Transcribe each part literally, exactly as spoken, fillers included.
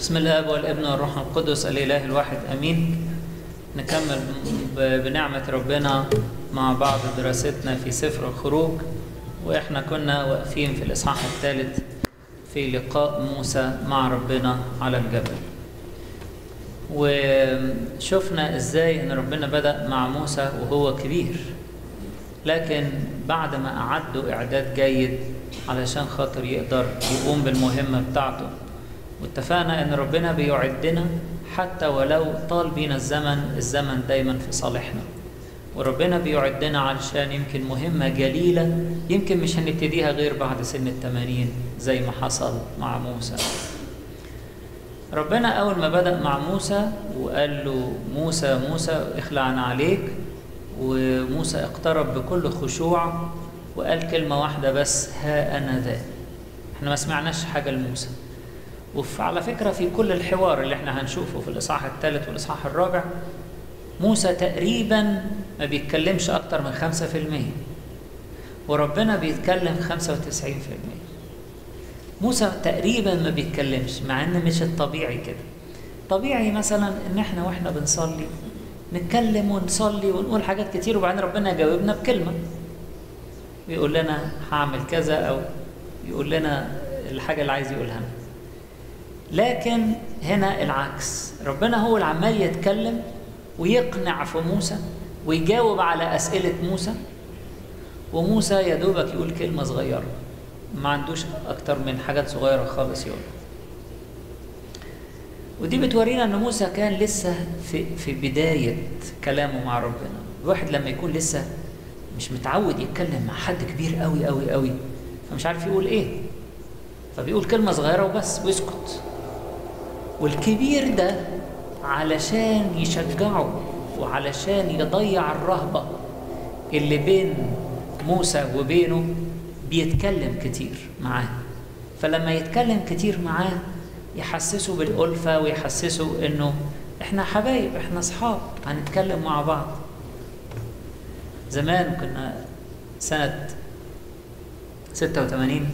بسم الله والابن والروح القدس الإله الواحد أمين. نكمل بنعمة ربنا مع بعض دراستنا في سفر الخروج، وإحنا كنا واقفين في الإصحاح الثالث في لقاء موسى مع ربنا على الجبل، وشفنا إزاي إن ربنا بدأ مع موسى وهو كبير، لكن بعد ما أعده إعداد جيد علشان خاطر يقدر يقوم بالمهمة بتاعته. واتفقنا ان ربنا بيعدنا حتى ولو طال بينا الزمن، الزمن دايما في صالحنا، وربنا بيعدنا علشان يمكن مهمة جليلة يمكن مش هنبتديها غير بعد سن التمانين زي ما حصل مع موسى. ربنا اول ما بدأ مع موسى وقال له موسى موسى اخلعنا عليك، وموسى اقترب بكل خشوع وقال كلمة واحدة بس: ها انا ذا. احنا ما سمعناش حاجة لموسى، وعلى فكرة في كل الحوار اللي احنا هنشوفه في الإصحاح الثالث والإصحاح الرابع موسى تقريبا ما بيتكلمش أكتر من خمسة في المية، وربنا بيتكلم خمسة وتسعين في المية. موسى تقريبا ما بيتكلمش، مع ان مش الطبيعي كده. طبيعي مثلا ان احنا واحنا بنصلي نتكلم ونصلي ونقول حاجات كتير، وبعدين ربنا يجاوبنا بكلمة، ويقول لنا هعمل كذا، او يقول لنا الحاجة اللي عايز يقولها. لكن هنا العكس، ربنا هو اللي عمال يتكلم ويقنع في موسى ويجاوب على أسئلة موسى، وموسى يا دوبك يقول كلمة صغيرة، ما عندوش أكتر من حاجات صغيرة خالص يقول. ودي بتورينا أن موسى كان لسه في, في بداية كلامه مع ربنا. الواحد لما يكون لسه مش متعود يتكلم مع حد كبير قوي قوي قوي فمش عارف يقول إيه، فبيقول كلمة صغيرة وبس ويسكت. والكبير ده علشان يشجعه وعلشان يضيع الرهبة اللي بين موسى وبينه بيتكلم كتير معاه، فلما يتكلم كتير معاه يحسسه بالألفة ويحسسه انه احنا حبايب، احنا اصحاب، هنتكلم مع بعض. زمان كنا سنة ستة وثمانين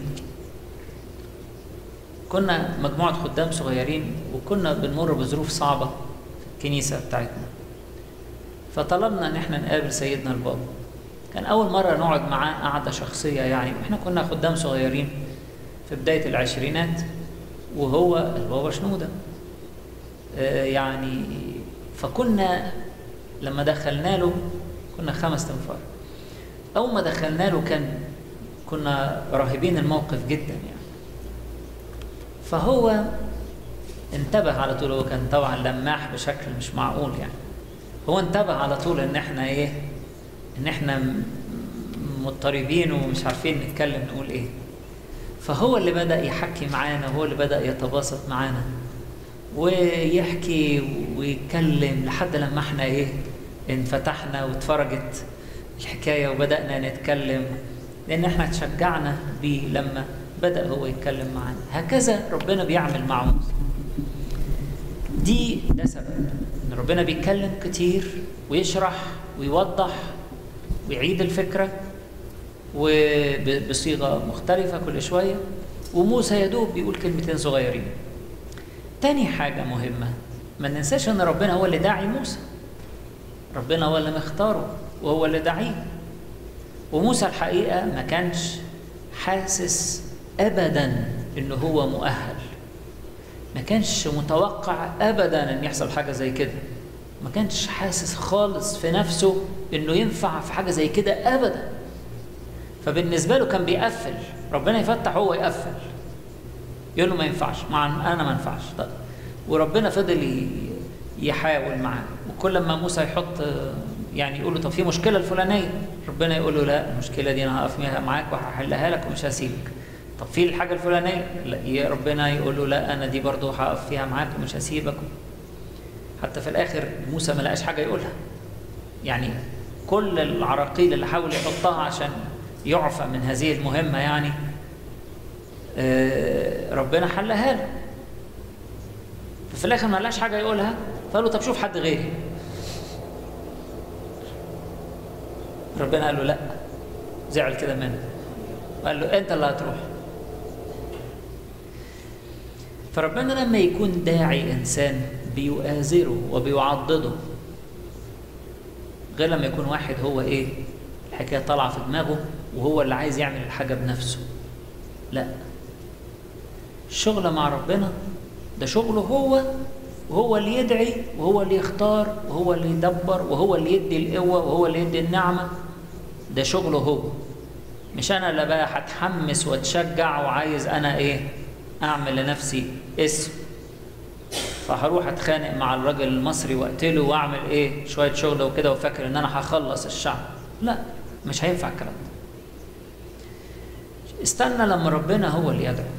كنا مجموعة خدام صغيرين، وكنا بنمر بظروف صعبة في الكنيسة بتاعتنا، فطلبنا ان احنا نقابل سيدنا البابا. كان اول مرة نقعد معاه قعدة شخصية يعني، واحنا كنا خدام صغيرين في بداية العشرينات، وهو البابا شنودة آه يعني. فكنا لما دخلنا له كنا خمس تنفار. اول ما دخلنا له كان كنا راهبين الموقف جدا يعني، فهو انتبه على طول. هو كان طبعا لماح بشكل مش معقول يعني، هو انتبه على طول ان احنا ايه، ان احنا مضطربين ومش عارفين نتكلم نقول ايه. فهو اللي بدأ يحكي معانا، وهو اللي بدأ يتباسط معانا ويحكي ويتكلم لحد لما احنا ايه انفتحنا واتفرجت الحكاية وبدأنا نتكلم، لان احنا اتشجعنا بيه لما بدأ هو يتكلم معانا. هكذا ربنا بيعمل مع موسى. دي ده سبب ان ربنا بيتكلم كتير ويشرح ويوضح ويعيد الفكرة وبصيغة مختلفة كل شوية، وموسى يدوب بيقول كلمتين صغيرين. تاني حاجة مهمة، ما ننساش ان ربنا هو اللي داعي موسى، ربنا هو اللي مختاره وهو اللي داعيه. وموسى الحقيقة ما كانش حاسس ابدا انه هو مؤهل، ما كانش متوقع ابدا ان يحصل حاجه زي كده، ما كانش حاسس خالص في نفسه انه ينفع في حاجه زي كده ابدا. فبالنسبه له كان بيقفل، ربنا يفتح هو يقفل، يقول له ما ينفعش، مع انا ما ينفعش. طيب، وربنا فضل يحاول معاه، وكل ما موسى يحط يعني يقول له طب في مشكله الفلانيه، ربنا يقول له لا، المشكله دي انا هقف معاك وهحلها لك ومش هسيبك. طب في الحاجة الفلانية، لا، ربنا يقول له لا، أنا دي برضو هقف فيها معاك ومش هسيبك. حتى في الآخر موسى ما لقاش حاجة يقولها يعني، كل العراقيل اللي حاول يحطها عشان يعفى من هذه المهمة يعني ربنا حلها له. ففي الآخر ما لقاش حاجة يقولها، فقال له طب شوف حد غيري. ربنا قال له لا، زعل كده منه، قال له أنت اللي هتروح. فربنا لما يكون داعي إنسان بيؤازره وبيعضده، غير لما يكون واحد هو إيه الحكاية طالعة في دماغه وهو اللي عايز يعمل الحاجة بنفسه. لا، الشغل مع ربنا ده شغله هو، وهو اللي يدعي وهو اللي يختار وهو اللي يدبر وهو اللي يدي القوة وهو اللي يدي النعمة. ده شغله هو، مش أنا اللي بقى هتحمس واتشجع وعايز أنا إيه أعمل لنفسي اسم، فهروح أتخانق مع الراجل المصري وأقتله وأعمل إيه شوية شغل وكده وفاكر إن أنا هخلص الشعب. لا، مش هينفع الكلام ده. استنى لما ربنا هو اللي يدعو.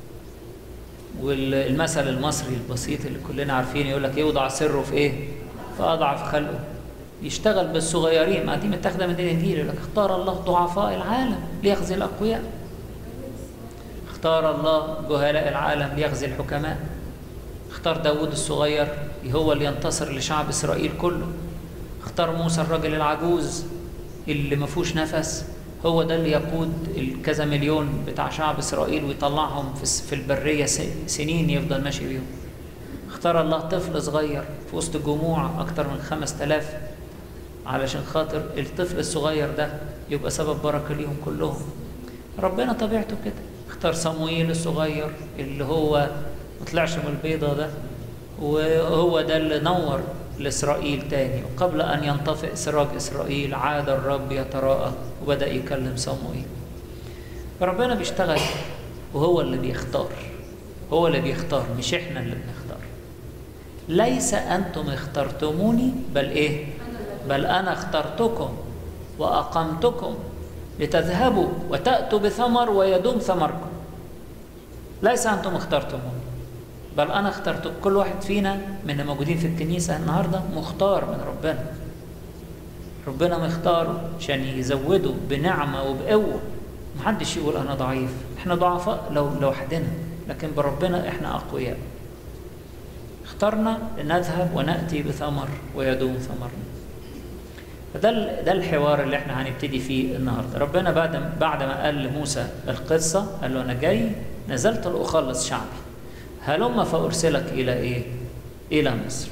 والمثل المصري البسيط اللي كلنا عارفين يقول لك يوضع سره في ايه؟ في اضعف خلقه. يشتغل بالصغيرين، ما دي متاخده من الانجيل، يقول لك اختار الله ضعفاء العالم ليخزي الاقوياء. اختار الله جهلاء العالم ليخزي الحكماء. اختار داود الصغير هو اللي ينتصر لشعب اسرائيل كله. اختار موسى الراجل العجوز اللي ما فيهوش نفس، هو ده اللي يقود الكذا مليون بتاع شعب إسرائيل ويطلعهم في البرية سنين يفضل ماشي بيهم. اختار الله طفل صغير في وسط جموع أكتر من خمس تلاف علشان خاطر الطفل الصغير ده يبقى سبب بركة ليهم كلهم. ربنا طبيعته كده. اختار صموئيل الصغير اللي هو ما طلعش من البيضة ده، وهو ده اللي نور لإسرائيل تاني. وقبل أن ينطفئ سراج إسرائيل عاد الرب يتراءى وبدأ يكلم صموئيل. فربنا بيشتغل وهو اللي بيختار، هو اللي بيختار مش إحنا اللي بنختار. ليس أنتم اخترتموني بل إيه؟ بل أنا اخترتكم وأقمتكم لتذهبوا وتأتوا بثمر ويدوم ثمركم. ليس أنتم اخترتموني بل أنا اخترت. كل واحد فينا من الموجودين في الكنيسة النهاردة مختار من ربنا. ربنا مختاره عشان يزوده بنعمة وبقوة. محدش يقول أنا ضعيف، احنا ضعفاء لو لوحدنا، لكن بربنا احنا أقوياء. اخترنا لنذهب ونأتي بثمر ويدوم ثمرنا. فده ده الحوار اللي احنا هنبتدي فيه النهارده. ربنا بعد بعد ما قال لموسى القصة قال له أنا جاي نزلت لأخلص شعبي، هلما فأرسلك إلى إيه؟ إلى مصر.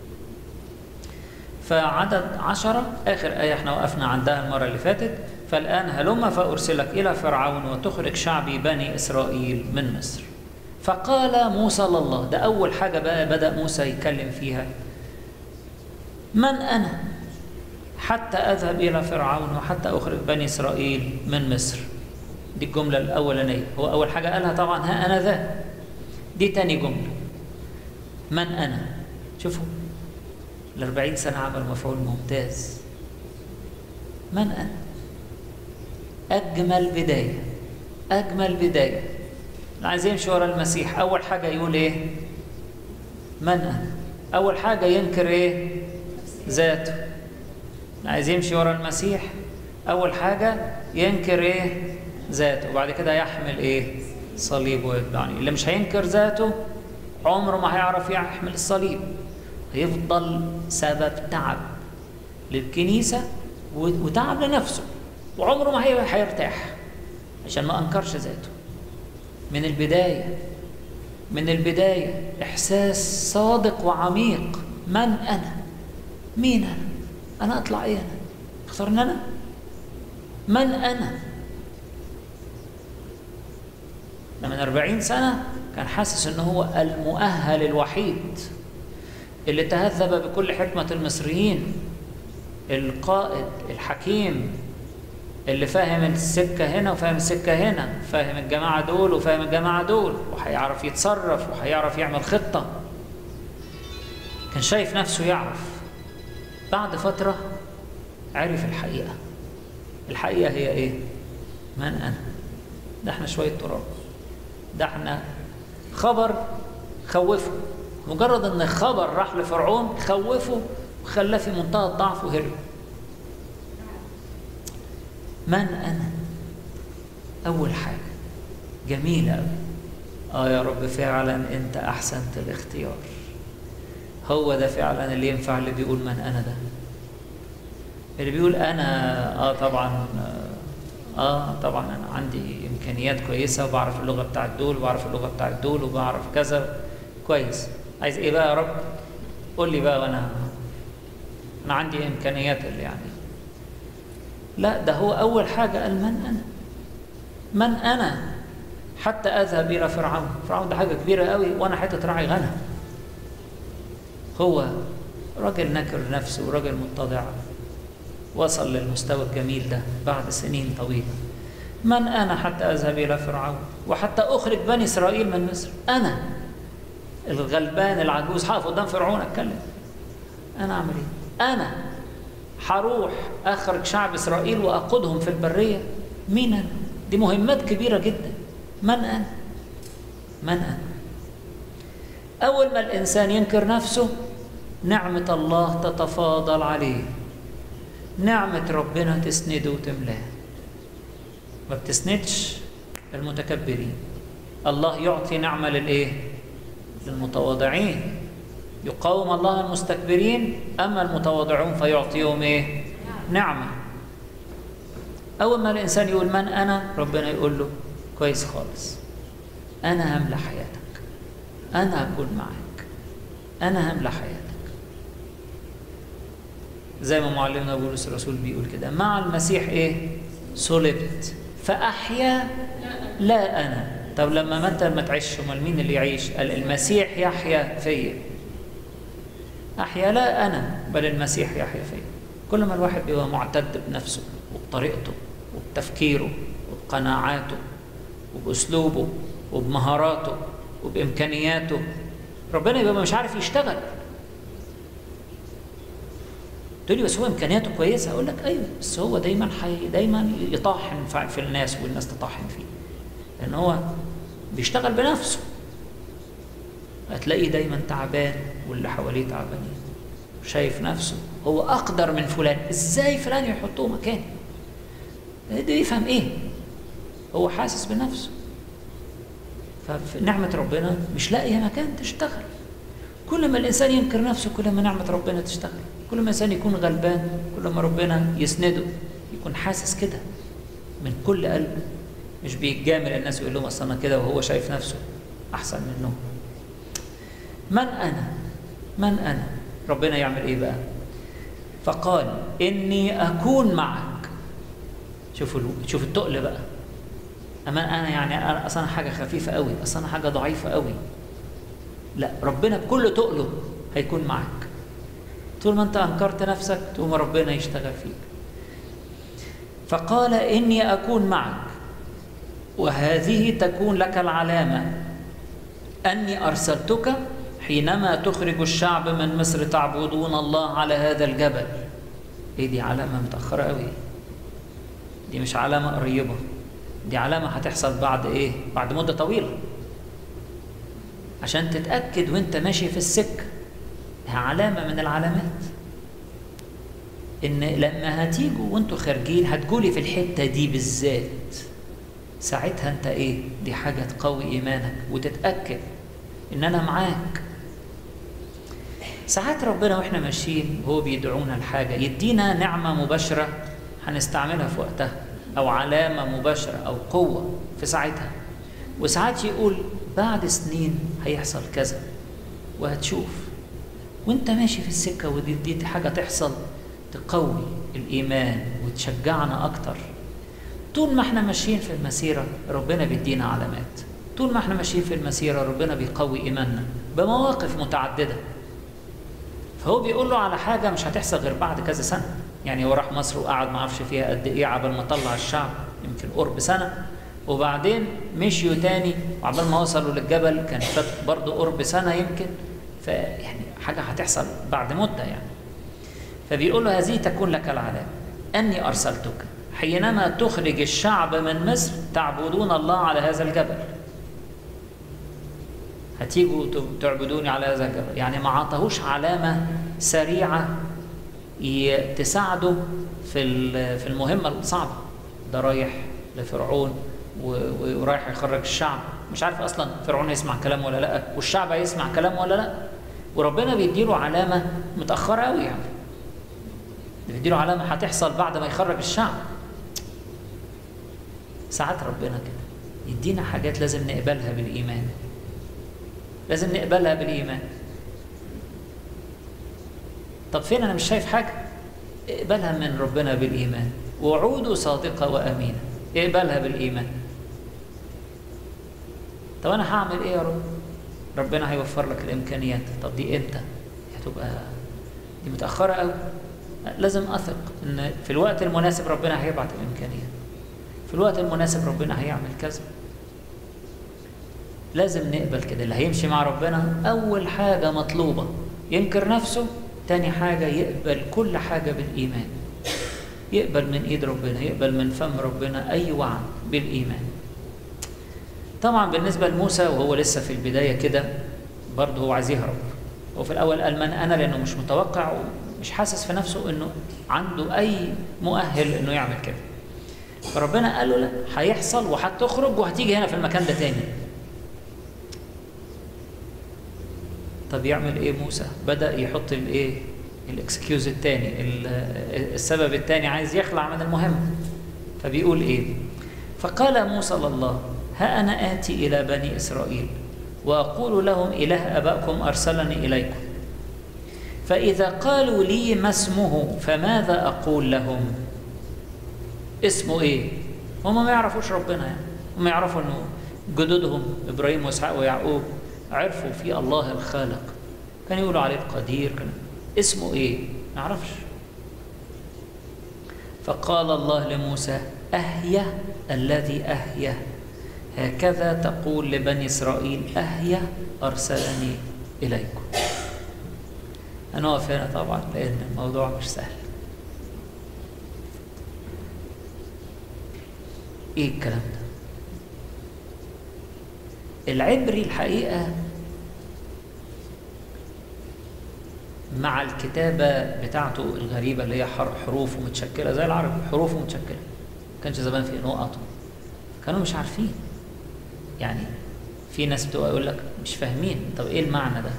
فعدد عشرة آخر آية احنا وقفنا عندها المرة اللي فاتت. فالآن هلما فأرسلك إلى فرعون وتخرج شعبي بني إسرائيل من مصر. فقال موسى لله، ده أول حاجة بقى بدأ موسى يتكلم فيها. من أنا حتى أذهب إلى فرعون وحتى أخرج بني إسرائيل من مصر؟ دي الجملة الأولانية. هو أول حاجة قالها طبعا ها أنا ذا. دي تاني جملة، من أنا. شوفوا الأربعين سنة عمل مفعول ممتاز. من أنا؟ أجمل بداية، أجمل بداية. اللي عايز يمشي ورا المسيح أول حاجة يقول إيه؟ من أنا. أول حاجة ينكر إيه؟ ذاته. اللي عايز يمشي ورا المسيح أول حاجة ينكر إيه؟ ذاته، وبعد كده يحمل إيه؟ صليب ويتبعني. اللي مش هينكر ذاته عمره ما هيعرف يحمل الصليب، هيفضل سبب تعب للكنيسة وتعب لنفسه، وعمره ما هيرتاح عشان ما أنكرش ذاته. من البداية من البداية إحساس صادق وعميق. من أنا؟ مين أنا؟ أنا أطلع إيه؟ أنا اختارني أنا؟ من أنا؟ من أربعين سنة كان حاسس أنه هو المؤهل الوحيد اللي تهذب بكل حكمة المصريين، القائد الحكيم اللي فاهم السكة هنا وفاهم السكة هنا، فاهم الجماعة دول وفاهم الجماعة دول، وهيعرف يتصرف وهيعرف يعمل خطة. كان شايف نفسه يعرف. بعد فترة عرف الحقيقة. الحقيقة هي إيه؟ من أنا؟ ده احنا شوية تراب، ده احنا خبر خوفه. مجرد ان خبر راح لفرعون خوفه وخلاه في منتهى الضعف وهرب. من أنا؟ أول حاجة جميلة أوي. آه يا رب فعلا أنت أحسنت الاختيار. هو ده فعلا اللي ينفع اللي بيقول من أنا ده. اللي بيقول أنا آه طبعا آه طبعا أنا عندي إمكانيات كويسة وبعرف اللغة بتاعت دول وبعرف اللغة بتاعت دول وبعرف كذا كويس، عايز إيه بقى يا رب؟ قول لي بقى وأنا أنا عندي إمكانيات اللي يعني. لا، ده هو أول حاجة قال من أنا؟ من أنا حتى أذهب إلى فرعون؟ فرعون ده حاجة كبيرة قوي وأنا حتة راعي غنم. هو راجل نكر نفسه وراجل متضع وصل للمستوى الجميل ده بعد سنين طويلة. من أنا حتى أذهب إلى فرعون وحتى أخرج بني إسرائيل من مصر؟ أنا الغلبان العجوز هقف قدام فرعون أتكلم؟ أنا أعمل إيه؟ أنا هروح أخرج شعب إسرائيل وأقودهم في البرية؟ مين أنا؟ دي مهمات كبيرة جدا. من أنا؟ من أنا؟ أول ما الإنسان ينكر نفسه نعمة الله تتفاضل عليه، نعمة ربنا تسنده وتملاه. ما بتسندش المتكبرين، الله يعطي نعمة للإيه؟ للمتواضعين. يقاوم الله المستكبرين، أما المتواضعون فيعطيهم إيه؟ نعمة. أول ما الإنسان يقول من أنا، ربنا يقول له كويس خالص، أنا هملى حياتك، أنا أكون معك، أنا هملى حياتك. زي ما معلمنا بولس الرسول بيقول كده، مع المسيح إيه؟ صلبت فأحيا لا أنا. طب لما ما أنت ما تعيش، امال مين اللي يعيش؟ قال المسيح يحيا فيا. أحيا لا أنا بل المسيح يحيا فيا. كل ما الواحد بيبقى معتد بنفسه وبطريقته وبتفكيره وبقناعاته وبأسلوبه وبمهاراته وبإمكانياته، ربنا يبقى مش عارف يشتغل. تقول لي بس هو إمكانياته كويسة، أقول لك أيوه، بس هو دايما حي دايما يطاحن في الناس والناس تطاحن فيه، لأن هو بيشتغل بنفسه. هتلاقيه دايما تعبان واللي حواليه تعبانين، شايف نفسه هو أقدر من فلان، إزاي فلان يحطوه مكاني؟ ده يفهم إيه؟ هو حاسس بنفسه. فنعمة ربنا مش لاقية مكان تشتغل. كل ما الإنسان ينكر نفسه كل ما نعمة ربنا تشتغل. كل ما الإنسان يكون غلبان كل ما ربنا يسنده، يكون حاسس كده من كل قلبه، مش بيتجامل الناس ويقول لهم أصل أنا كده وهو شايف نفسه أحسن منهم. من أنا؟ من أنا؟ ربنا يعمل إيه بقى؟ فقال إني أكون معك. شوفوا شوفوا التقل بقى. أما أنا يعني أنا أصلا حاجة خفيفة قوي، أصلا حاجة ضعيفة قوي. لا، ربنا بكل تقله هيكون معك. طول ما أنت أنكرت نفسك تقوم ربنا يشتغل فيك. فقال إني أكون معك وهذه تكون لك العلامة أني أرسلتك حينما تخرج الشعب من مصر تعبدون الله على هذا الجبل. إيه دي؟ علامة متأخرة قوي، دي مش علامة قريبة، دي علامة هتحصل بعد إيه؟ بعد مدة طويلة، عشان تتأكد وانت ماشي في السكة. علامة من العلامات إن لما هتيجوا وانتوا خارجين هتقولي في الحتة دي بالذات، ساعتها انت إيه؟ دي حاجة تقوي إيمانك وتتأكد إن أنا معاك. ساعات ربنا وإحنا ماشيين وهو بيدعونا لحاجة يدينا نعمة مباشرة هنستعملها في وقتها، أو علامة مباشرة أو قوة في ساعتها، وساعات يقول بعد سنين هيحصل كذا وهتشوف. وانت ماشي في السكة ودي دي حاجة تحصل تقوي الإيمان وتشجعنا أكتر. طول ما احنا ماشيين في المسيرة ربنا بيدينا علامات، طول ما احنا ماشيين في المسيرة ربنا بيقوي إيماننا بمواقف متعددة. فهو بيقول له على حاجة مش هتحصل غير بعد كذا سنة. يعني هو راح مصر وقعد ما عرفش فيها قد إيه عبال ما طلع الشعب، يمكن قرب سنة، وبعدين مشيوا تاني وعبال ما وصلوا للجبل كان فات برضه قرب سنة يمكن. فيعني حاجة هتحصل بعد مدة يعني. فبيقول له هذه تكون لك العلامة أني أرسلتك حينما تخرج الشعب من مصر تعبدون الله على هذا الجبل. هتيجوا تعبدوني على هذا الجبل، يعني ما عطاهوش علامة سريعة تساعده في في المهمة الصعبة. ده رايح لفرعون ورايح يخرج الشعب، مش عارف أصلا فرعون هيسمع كلامه ولا لأ، والشعب هيسمع كلامه ولا لأ، وربنا بيديله علامة متأخرة قوي، يعني بيديله علامة هتحصل بعد ما يخرج الشعب. ساعات ربنا كده يدينا حاجات لازم نقبلها بالإيمان، لازم نقبلها بالإيمان. طب فين أنا مش شايف حاجة؟ اقبلها من ربنا بالإيمان. وعوده صادقة وأمينة، اقبلها بالإيمان. طب أنا هعمل إيه يا رب؟ ربنا هيوفر لك الإمكانيات. طب دي إمتى؟ هتبقى دي متأخرة أوي. لازم أثق إن في الوقت المناسب ربنا هيبعت الإمكانيات، في الوقت المناسب ربنا هيعمل كذا. لازم نقبل كده. اللي هيمشي مع ربنا أول حاجة مطلوبة ينكر نفسه، تاني حاجة يقبل كل حاجة بالإيمان، يقبل من إيد ربنا، يقبل من فم ربنا أي وعد بالإيمان. طبعا بالنسبة لموسى وهو لسه في البداية كده برضه هو عايز يهرب. هو في الأول قال من أنا، لأنه مش متوقع ومش حاسس في نفسه إنه عنده أي مؤهل إنه يعمل كده. فربنا قال له لا، هيحصل وهتخرج وهتيجي هنا في المكان ده تاني. طب يعمل ايه موسى؟ بدأ يحط الايه؟ الاكسكيوز الثاني، السبب الثاني، عايز يخلع من المهم. فبيقول ايه؟ فقال موسى لله ها أنا آتي إلى بني إسرائيل وأقول لهم إله أبائكم أرسلني إليكم، فإذا قالوا لي ما اسمه فماذا أقول لهم؟ اسمه ايه؟ هم ما يعرفوش ربنا يعني، هم يعرفوا انه جدودهم ابراهيم واسحاق ويعقوب عرفوا في الله الخالق، كانوا يقولوا عليه القدير، كان اسمه ايه؟ ما يعرفش. فقال الله لموسى أهيا الذي أهيا، هكذا تقول لبني إسرائيل أهيا أرسلني إليكم. هنقف هنا طبعا لأن الموضوع مش سهل. ايه الكلام ده؟ العبري الحقيقة مع الكتابة بتاعته الغريبة اللي هي حروف متشكلة زي العربي، حروف متشكلة، ما كانش زمان في نقط، كانوا مش عارفين. يعني في ناس بتبقى يقول لك مش فاهمين، طب ايه المعنى ده؟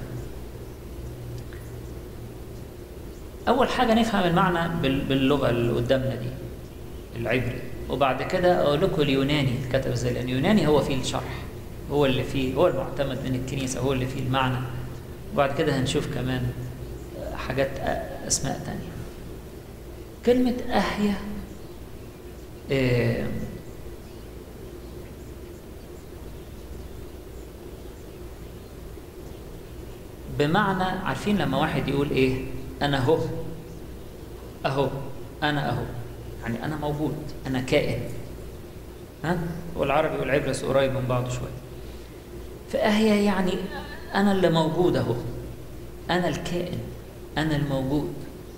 أول حاجة نفهم المعنى باللغة اللي قدامنا دي العبري، وبعد كده أقول لكم اليوناني كتب ازاي، لأن اليوناني هو فيه الشرح، هو اللي فيه، هو المعتمد من الكنيسة، هو اللي فيه المعنى. وبعد كده هنشوف كمان حاجات أسماء تانية. كلمة أهيا إيه بمعنى، عارفين لما واحد يقول إيه؟ أنا هو أهو، أنا أهو، يعني أنا موجود، أنا كائن. ها؟ والعربي والعبري قريب من بعض شوية. فأهيا يعني أنا اللي موجود أهو، أنا الكائن، أنا الموجود.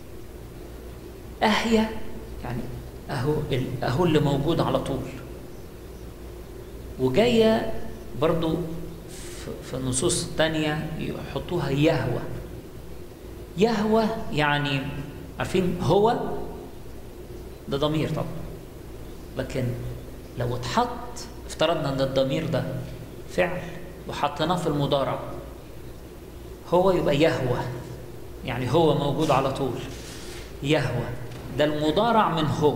أهيا يعني أهو، أهو اللي موجود على طول. وجاية برضو في النصوص الثانية يحطوها يهوى. يهوى يعني عارفين هو ده ضمير طبعا، لكن لو اتحط افترضنا ان الضمير ده فعل وحطيناه في المضارع هو يبقى يهوى، يعني هو موجود على طول. يهوى ده المضارع من هو،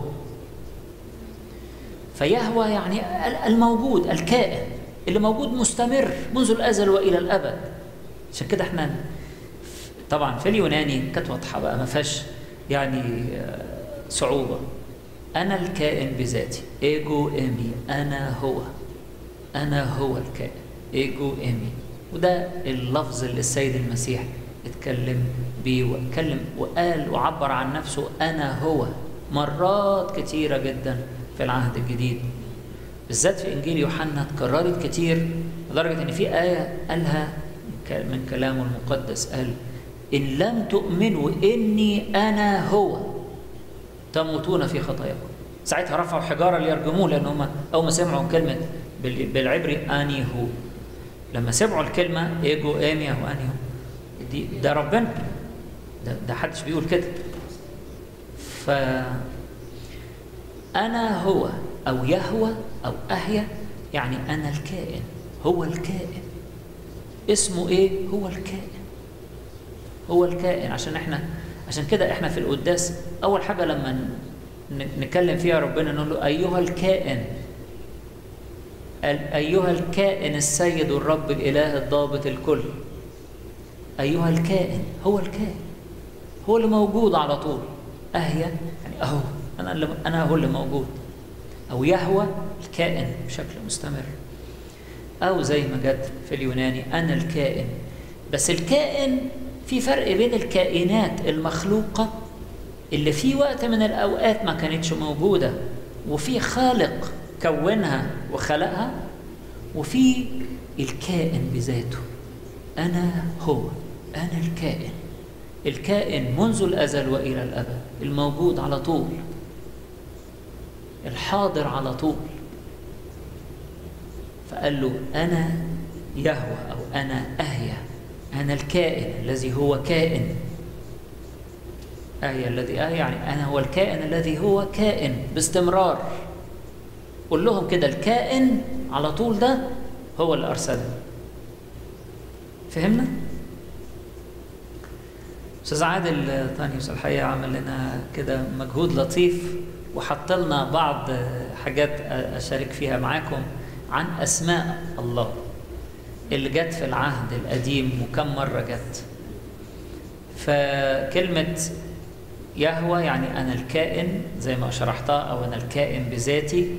فيهوى يعني الموجود، الكائن اللي موجود مستمر منذ الازل والى الابد. عشان كده احنا طبعا في اليوناني كانت واضحه بقى، ما فيهاش يعني صعوبه. انا الكائن بذاتي، ايجو ايمي، انا هو، انا هو الكائن، ايجو ايمي. وده اللفظ اللي السيد المسيح اتكلم بيه، واتكلم وقال وعبر عن نفسه انا هو مرات كتيره جدا في العهد الجديد، بالذات في انجيل يوحنا اتكررت كتير، لدرجه ان في ايه قالها من كلامه المقدس، قال ان لم تؤمنوا اني انا هو تموتون في خطاياكم. ساعتها رفعوا حجاره ليرجموه، لان هم اول ما سمعوا كلمه بالعبري اني هو، لما سمعوا الكلمه ايجو ايمي هو اني هو، دي ده ربنا، ده ده حدش بيقول كده. ف انا هو او يهوى او اهيا يعني انا الكائن، هو الكائن. اسمه ايه؟ هو الكائن، هو الكائن. عشان احنا عشان كده احنا في القداس اول حاجه لما نتكلم فيها ربنا نقول له ايها الكائن، قال أيها الكائن السيد الرب الإله الضابط الكل. أيها الكائن، هو الكائن، هو اللي موجود على طول. أهيا يعني أهو، أنا اللي أنا هو اللي موجود. أو يهوى الكائن بشكل مستمر، أو زي ما جت في اليوناني أنا الكائن. بس الكائن في فرق بين الكائنات المخلوقة اللي في وقت من الأوقات ما كانتش موجودة وفي خالق كونها وخلقها، وفي الكائن بذاته. أنا هو، أنا الكائن، الكائن منذ الأزل وإلى الأبد، الموجود على طول، الحاضر على طول. فقال له أنا يهوى أو أنا أهيا، أنا الكائن الذي هو كائن. أهيا الذي أهيا يعني أنا هو الكائن الذي هو كائن باستمرار. قل لهم كده الكائن على طول ده هو اللي أرسله. فهمنا؟ أستاذ عادل طانيوس الحقيقة عمل لنا كده مجهود لطيف وحط لنا بعض حاجات أشارك فيها معاكم عن أسماء الله اللي جت في العهد القديم وكم مرة جت. فكلمة يهوى يعني أنا الكائن زي ما شرحتها، أو أنا الكائن بذاتي.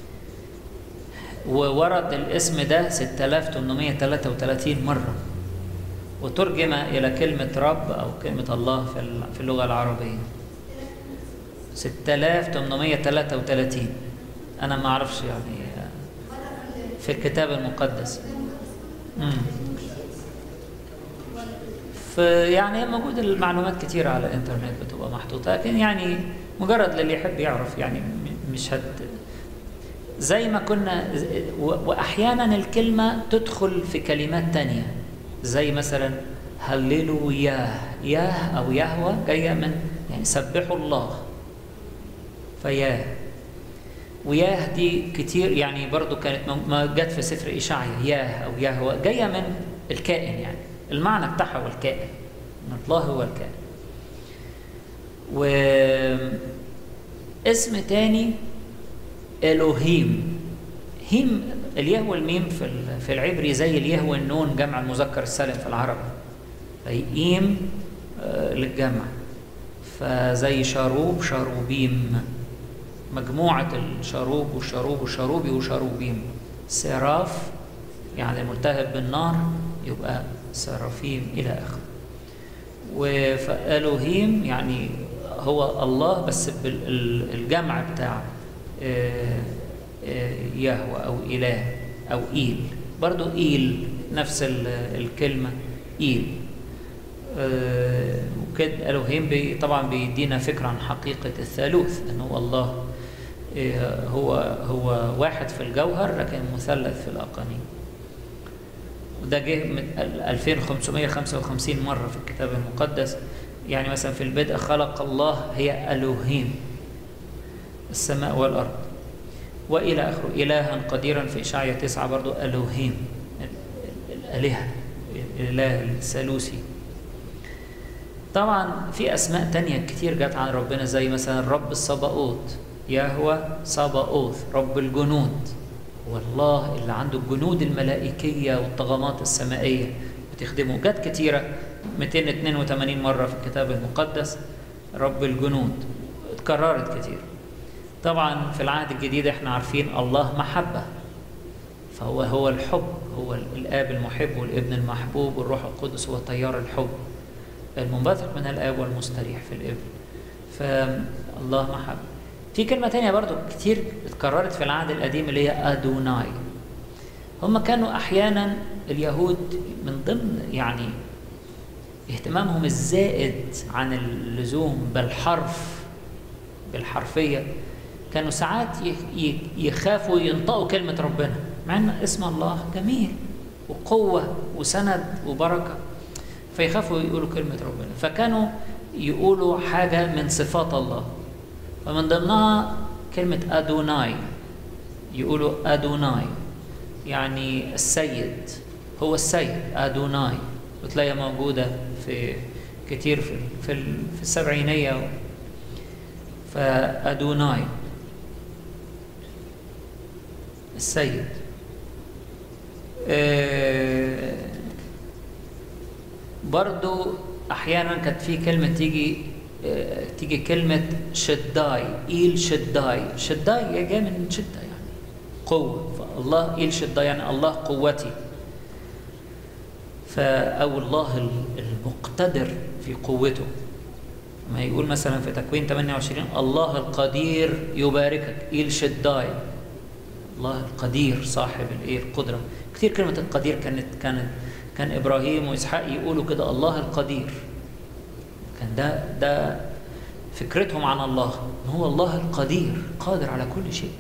وورد الاسم ده ستة آلاف وثمانمائة وثلاثة وثلاثين مرة، وترجم إلى كلمة رب أو كلمة الله في اللغة العربية ستة آلاف وثمانمائة وثلاثة وثلاثين. أنا ما أعرفش يعني في الكتاب المقدس. امم فيعني موجود المعلومات كتيرة على الإنترنت بتبقى محطوطة، لكن يعني مجرد للي يحب يعرف يعني مش هت زي ما كنا. وأحيانا الكلمة تدخل في كلمات تانية، زي مثلا هللوا ياه. ياه أو يهوى جاية من يعني سبحوا الله، فياه. وياه دي كتير يعني برضو كانت ما جت في سفر إشعيا. ياه أو يهوى جاية من الكائن، يعني المعنى بتاعها هو الكائن، الله هو الكائن. واسم تاني إلوهيم. هيم الياء والميم في في العبري زي الياء والنون جمع المذكر السالم في العربي، فيقيم للجمع. فزي شاروب شاروبيم، مجموعة الشاروب والشاروب والشاروبي وشاروبيم. سراف يعني الملتهب بالنار يبقى سرافيم إلى آخره. وفألوهيم يعني هو الله بس بالجمع بتاع يهوى أو إله أو إيل. برضو إيل نفس الكلمة إيل. وكده ألوهيم بي طبعا بيدينا فكرة عن حقيقة الثالوث، أنه الله هو هو واحد في الجوهر لكن مثلث في الأقانيم. وده جه من ألفين وخمسمائة وخمسة وخمسين مرة في الكتاب المقدس. يعني مثلا في البدء خلق الله هي ألوهيم السماء والأرض وإلى آخره. إلها قديرا في إشعيا تسعة برضو ألوهيم الآلهة، الإله الثالوثي. طبعا في أسماء تانية كتير جت عن ربنا، زي مثلا الرب الصباؤوت، يهوى صباؤوت رب الجنود، والله اللي عنده الجنود الملائكية والطغمات السمائية بتخدمه. جت كتيرة مئتين واثنين وثمانين مرة في الكتاب المقدس رب الجنود، اتكررت كتير. طبعا في العهد الجديد احنا عارفين الله محبة، فهو هو الحب، هو الآب المحب والابن المحبوب والروح القدس هو تيار الحب المنبثق من الآب والمستريح في الابن. فالله محبة. في كلمة تانية برضو كتير اتكررت في العهد القديم اللي هي أدوناي. هم كانوا أحيانا اليهود من ضمن يعني اهتمامهم الزائد عن اللزوم بالحرف بالحرفية، كانوا ساعات يخافوا ينطقوا كلمة ربنا، مع أن اسم الله جميل وقوة وسند وبركة، فيخافوا يقولوا كلمة ربنا، فكانوا يقولوا حاجة من صفات الله، فمن ضمنها كلمة أدوناي. يقولوا أدوناي يعني السيد، هو السيد أدوناي، وتلاقيها موجودة في كتير في في, في السبعينية. فأدوناي السيد. آه برضو أحيانا كانت في كلمة تيجي آه تيجي كلمة شداي، إيل شداي. شداي جاي من شدة يعني قوة، فالله إيل شداي يعني الله قوتي، أو الله المقتدر في قوته. ما يقول مثلا في تكوين ثمانية وعشرين الله القدير يباركك، إيل شداي، الله القدير صاحب الايه القدرة. كثير كلمة القدير كانت كانت كان إبراهيم وإسحاق يقولوا كده الله القدير، كان ده ده فكرتهم عن الله، هو الله القدير قادر على كل شيء.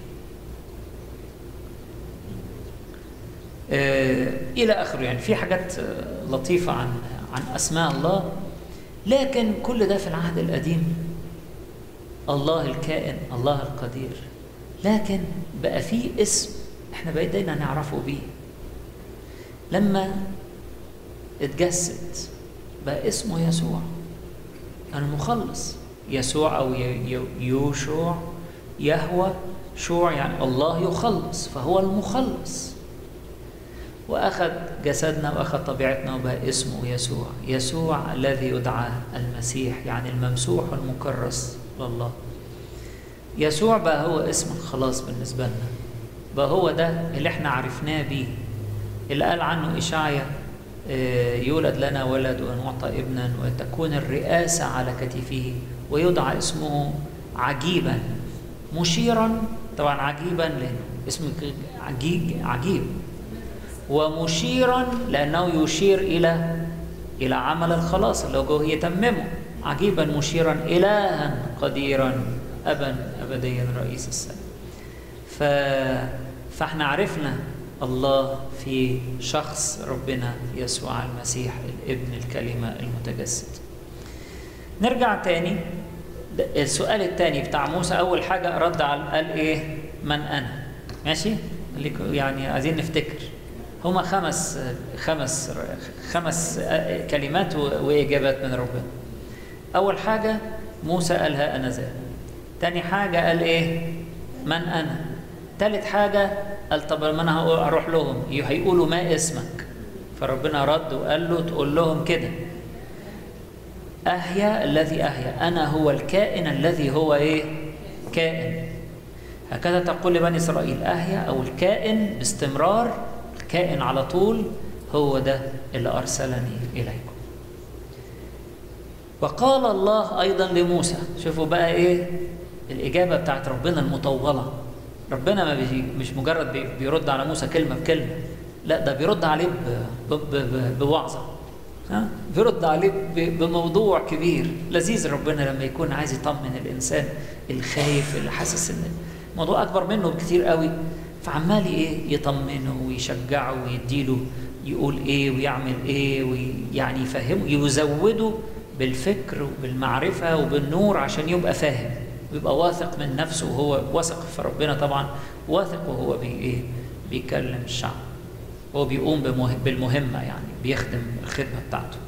آه إلى آخره. يعني في حاجات لطيفة عن عن أسماء الله، لكن كل ده في العهد القديم، الله الكائن، الله القدير. لكن بقى فيه اسم احنا بقينا نعرفه بيه لما اتجسد، بقى اسمه يسوع المخلص. يسوع أو يوشوع، يهوى شوع يعني الله يخلص، فهو المخلص، وأخذ جسدنا وأخذ طبيعتنا وبقى اسمه يسوع. يسوع الذي يدعى المسيح يعني الممسوح والمكرس لله. يسوع بقى هو اسم الخلاص بالنسبة لنا، بقى هو ده اللي احنا عرفناه بيه، اللي قال عنه إشعيا يولد لنا ولد ونعطى ابنا وتكون الرئاسة على كتفه ويدعى اسمه عجيبا مشيرا. طبعا عجيبا لأنه اسمه عجيب, عجيب ومشيرا لأنه يشير إلى إلى عمل الخلاص اللي هو يتممه. عجيبا مشيرا إلها قديرا أبا أبديا رئيس السماء. ف... فاحنا عرفنا الله في شخص ربنا يسوع المسيح الابن الكلمة المتجسد. نرجع تاني السؤال التاني بتاع موسى. أول حاجة رد على قال إيه؟ من أنا؟ ماشي؟ يعني عايزين نفتكر هما خمس خمس خمس كلمات وإجابات من ربنا. أول حاجة موسى قالها أنا ذا. تاني حاجة قال إيه؟ من أنا. تالت حاجة قال طب ما أنا هروح لهم هيقولوا ما اسمك، فربنا رد وقال له تقول لهم كده أحيا الذي أحيا، أنا هو الكائن الذي هو إيه؟ كائن. هكذا تقول لبني إسرائيل أحيا أو الكائن باستمرار، الكائن على طول هو ده اللي أرسلني إليكم. وقال الله أيضا لموسى. شوفوا بقى إيه الإجابة بتاعت ربنا المطولة. ربنا ما بيجي مش مجرد بيرد على موسى كلمة بكلمة، لا ده بيرد عليه بوعظة، ها بيرد عليه بموضوع كبير لذيذ. ربنا لما يكون عايز يطمن الإنسان الخايف اللي حاسس إن الموضوع أكبر منه بكتير قوي، فعمال إيه يطمنه ويشجعه ويديله يقول إيه ويعمل إيه، ويعني يفهمه يزوده بالفكر وبالمعرفة وبالنور عشان يبقى فاهم ويبقى واثق من نفسه. وهو واثق في ربنا طبعا، واثق وهو بي إيه بيكلم الشعب، هو بيقوم بالمهمة يعني بيخدم الخدمة بتاعته.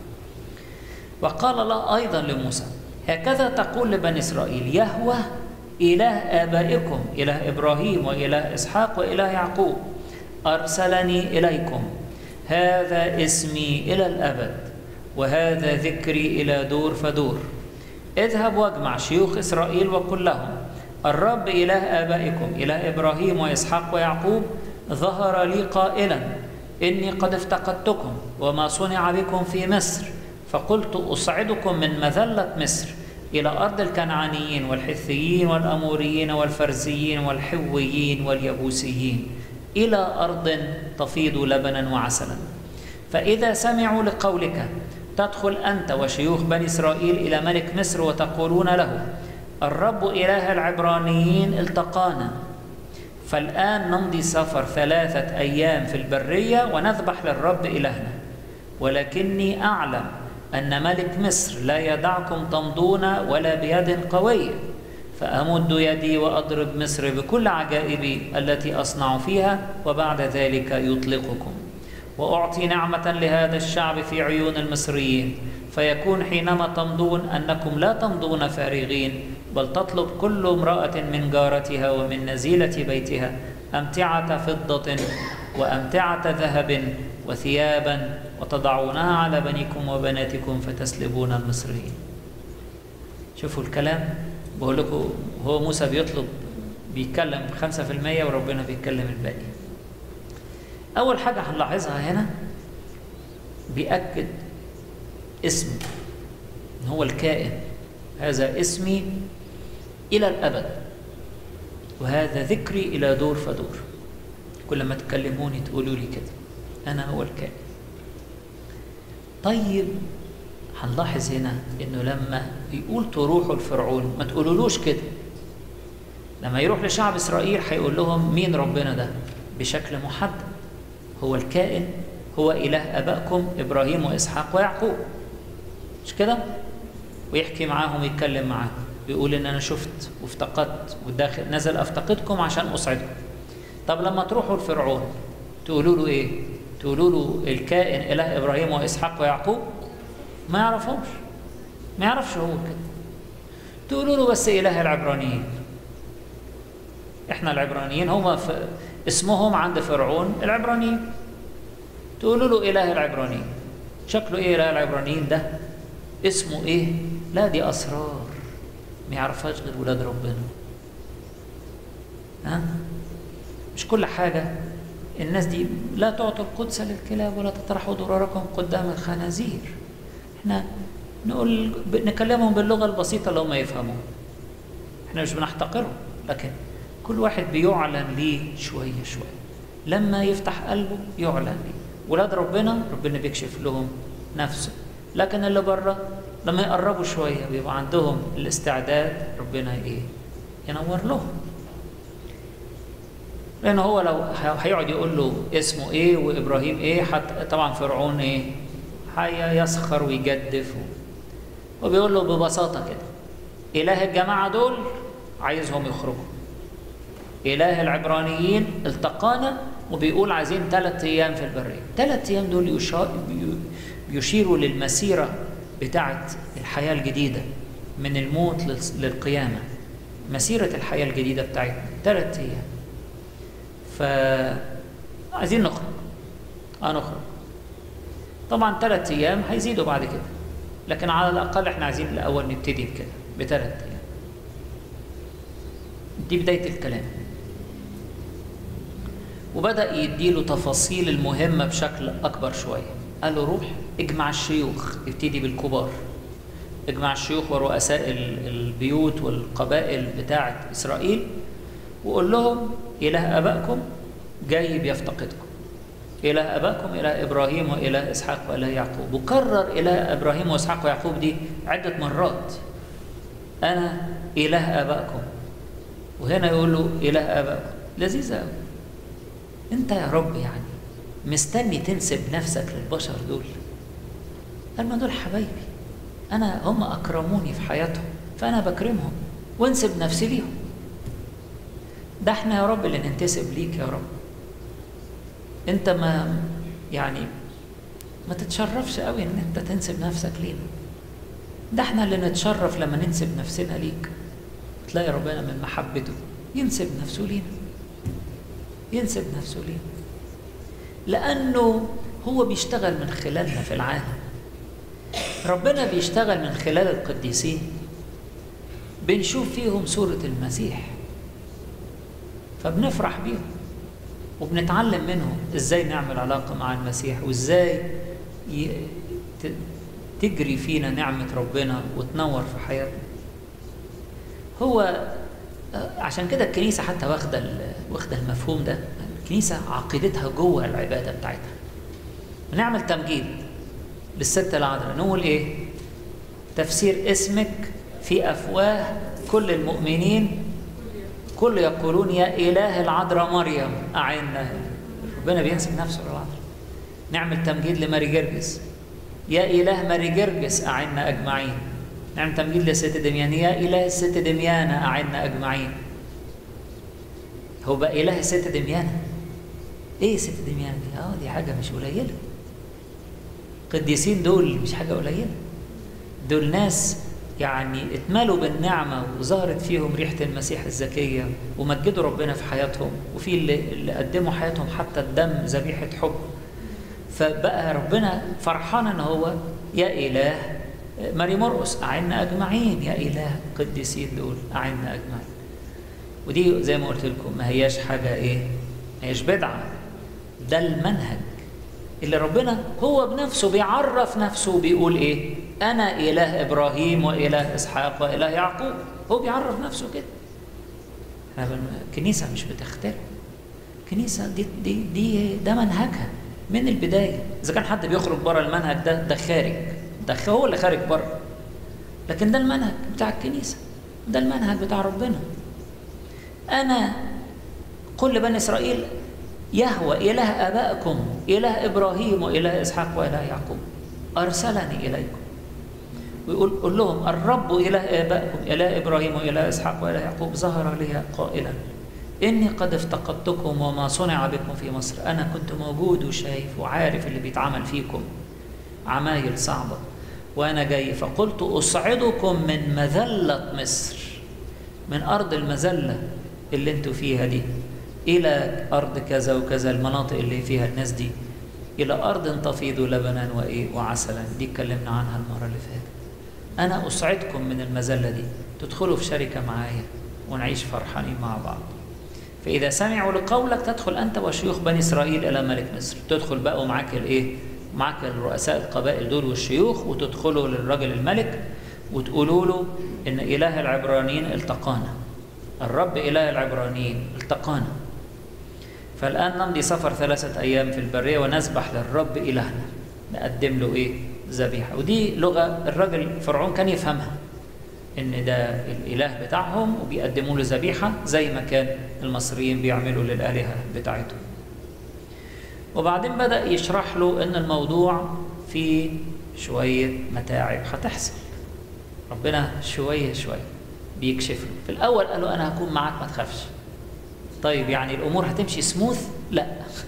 وقال الله أيضا لموسى هكذا تقول لبني إسرائيل يهوه إله آبائكم إله إبراهيم وإله إسحاق وإله يعقوب أرسلني إليكم، هذا اسمي إلى الأبد وهذا ذكري إلى دور فدور. اذهب واجمع شيوخ إسرائيل وقل لهم الرب إله آبائكم إله إبراهيم وإسحاق ويعقوب ظهر لي قائلا إني قد افتقدتكم وما صنع بكم في مصر، فقلت أصعدكم من مذلة مصر إلى أرض الكنعانيين والحثيين والأموريين والفرزيين والحويين واليبوسيين إلى أرض تفيض لبنا وعسلا. فإذا سمعوا لقولك تدخل أنت وشيوخ بني إسرائيل إلى ملك مصر وتقولون له الرب إله العبرانيين التقانا، فالآن نمضي سفر ثلاثة أيام في البرية ونذبح للرب إلهنا، ولكني أعلم أن ملك مصر لا يدعكم تمضون ولا بيد قوية، فأمد يدي وأضرب مصر بكل عجائبي التي أصنع فيها وبعد ذلك يطلقكم، وأعطي نعمة لهذا الشعب في عيون المصريين، فيكون حينما تمضون أنكم لا تمضون فارغين، بل تطلب كل امرأة من جارتها ومن نزيلة بيتها أمتعة فضة وأمتعة ذهب وثيابا وتضعونها على بنيكم وبناتكم فتسلبون المصريين. شوفوا الكلام، بقول لكم هو موسى بيطلب بيتكلم خمسة في المية وربنا بيتكلم الباقي. أول حاجة هنلاحظها هنا بيأكد اسم هو الكائن، هذا اسمي إلى الأبد وهذا ذكري إلى دور فدور. كل ما تكلموني تقولوا لي كده، أنا هو الكائن. طيب هنلاحظ هنا إنه لما يقول تروحوا لفرعون ما تقولولوش كده. لما يروح لشعب إسرائيل هيقول لهم مين ربنا ده بشكل محدد، هو الكائن، هو إله أبائكم إبراهيم وإسحاق ويعقوب، مش كده؟ ويحكي معاهم ويتكلم معاهم، بيقول إن أنا شفت وافتقدت وداخل نزل أفتقدكم عشان أسعدكم. طب لما تروحوا لفرعون تقولوا له إيه؟ تقولوا له الكائن إله إبراهيم وإسحاق ويعقوب؟ ما يعرفهمش، ما يعرفش هو كده. تقولوا له بس إله العبرانيين. إحنا العبرانيين هم اسمهم عند فرعون العبرانيين. تقولوا له إله العبرانيين، شكله إيه إله العبرانيين ده؟ اسمه إيه؟ لا دي أسرار ما يعرفهاش غير ولاد ربنا. ها؟ مش كل حاجة الناس دي لا تعطوا القدس للكلاب ولا تطرحوا ضراركم قدام الخنازير. احنا نقول نكلمهم باللغة البسيطة اللي هم يفهموها. احنا مش بنحتقرهم، لكن كل واحد بيعلن ليه شوية شوية. لما يفتح قلبه يعلن ليه. ولاد ربنا ربنا بيكشف لهم نفسه، لكن اللي بره لما يقربوا شوية بيبقى عندهم الاستعداد ربنا ايه؟ ينور لهم. لأن هو لو هيقعد يقول له اسمه ايه وإبراهيم ايه، حتى طبعا فرعون ايه؟ هيسخر ويجدف، وبيقول له ببساطة كده إله الجماعة دول عايزهم يخرجوا. إله العبرانيين التقانا وبيقول عايزين ثلاث أيام في البرية. ثلاث أيام دول يشيروا للمسيرة بتاعة الحياة الجديدة من الموت للقيامة، مسيرة الحياة الجديدة بتاعتنا ثلاث أيام. فعايزين نخرج، اه نخرج. طبعا ثلاث أيام هيزيدوا بعد كده، لكن على الأقل احنا عايزين الأول نبتدي بكده بثلاث أيام. دي بداية الكلام. وبدأ يديله تفاصيل المهمة بشكل أكبر شوية. قال له روح اجمع الشيوخ، ابتدي بالكبار، اجمع الشيوخ ورؤساء البيوت والقبائل بتاعة إسرائيل وقول لهم إله أبائكم جاي بيفتقدكم. إله أبائكم إله إبراهيم وإله إسحاق وإله يعقوب. وكرر إله إبراهيم وإسحاق ويعقوب دي عدة مرات. أنا إله أبائكم، وهنا يقول له إله أبائكم. لذيذة أوي. أنت يا رب يعني مستني تنسب نفسك للبشر دول؟ قال ما دول حبايبي، أنا هم أكرموني في حياتهم فأنا بكرمهم وانسب نفسي ليهم. ده احنا يا رب اللي ننتسب ليك يا رب. انت ما يعني ما تتشرفش قوي ان انت تنسب نفسك لينا. ده احنا اللي نتشرف لما ننسب نفسنا ليك. تلاقي ربنا من محبته ينسب نفسه لينا، ينسب نفسه لينا، لأنه هو بيشتغل من خلالنا في العالم. ربنا بيشتغل من خلال القديسين، بنشوف فيهم صورة المسيح فبنفرح بيهم وبنتعلم منهم ازاي نعمل علاقة مع المسيح وازاي تجري فينا نعمة ربنا وتنور في حياتنا. هو عشان كده الكنيسة حتى واخدة واخدة المفهوم ده. الكنيسة عقيدتها جوه العبادة بتاعتها. نعمل تمجيد للست العذراء، نقول ايه؟ تفسير اسمك في أفواه كل المؤمنين كل يقولون يا إله العذراء مريم أعنا. ربنا بينسب نفسه للعذراء. نعمل تمجيد لماري جرجس، يا إله ماري جرجس أعنا أجمعين. نعمل تمجيد لست دميان، يا إله الست دميانة أعنا أجمعين. هو بقى إله الست دميانة. إيه ست دميانة دي؟ آه دي حاجة مش قليلة. القديسين دول مش حاجة قليلة، دول ناس يعني اتملوا بالنعمة وظهرت فيهم ريحة المسيح الزكية ومجدوا ربنا في حياتهم، وفي اللي, اللي قدموا حياتهم حتى الدم ذبيحة حب. فبقى ربنا فرحان ان هو يا إله ماري مرقس أعنا أجمعين، يا إله قديسين دول أعنا أجمعين. ودي زي ما قلت لكم ما هياش حاجة إيه، ما هياش بدعة، ده المنهج اللي ربنا هو بنفسه بيعرف نفسه بيقول إيه، أنا إله إبراهيم وإله إسحاق وإله يعقوب. هو بيعرف نفسه كده. الكنيسة مش بتخترع، الكنيسة دي, دي, دي ده منهجها من البداية. إذا كان حد بيخرج بره المنهج ده ده خارج، ده هو اللي خارج بره، لكن ده المنهج بتاع الكنيسة، ده المنهج بتاع ربنا. أنا قل لبني إسرائيل يهوى إله آبائكم إله إبراهيم وإله إسحاق وإله يعقوب أرسلني إليكم. ويقول قل لهم الرب إله آبائكم إله إبراهيم وإله إسحاق وإله يعقوب ظهر لي قائلا إني قد افتقدتكم وما صنع بكم في مصر. أنا كنت موجود وشايف وعارف اللي بيتعمل فيكم عمايل صعبة، وأنا جاي فقلت أصعدكم من مذلة مصر، من أرض المذلة اللي انتوا فيها دي، إلى أرض كذا وكذا، المناطق اللي فيها الناس دي، إلى أرض تفيض لبنا وإيه وعسلا. دي اتكلمنا عنها المرة اللي فاتت. أنا أصعدكم من المذلة دي، تدخلوا في شركة معايا ونعيش فرحانين مع بعض. فإذا سمعوا لقولك تدخل أنت وشيوخ بني إسرائيل إلى ملك مصر. تدخل بقى ومعاك الإيه؟ معاك الرؤساء القبائل دول والشيوخ، وتدخلوا للرجل الملك وتقولوا له إن إله العبرانيين التقانا، الرب إله العبرانيين التقانا، فالآن نمضي سفر ثلاثة أيام في البرية ونذبح للرب إلهنا، نقدم له إيه؟ ذبيحة. ودي لغة الراجل فرعون كان يفهمها، إن ده الإله بتاعهم وبيقدموا له ذبيحة زي ما كان المصريين بيعملوا للآلهة بتاعتهم. وبعدين بدأ يشرح له إن الموضوع فيه شوية متاعب هتحصل، ربنا شوية شوية بيكشف له. في الأول قال له أنا هكون معاك ما تخافش. طيب يعني الأمور هتمشي سموث؟ لا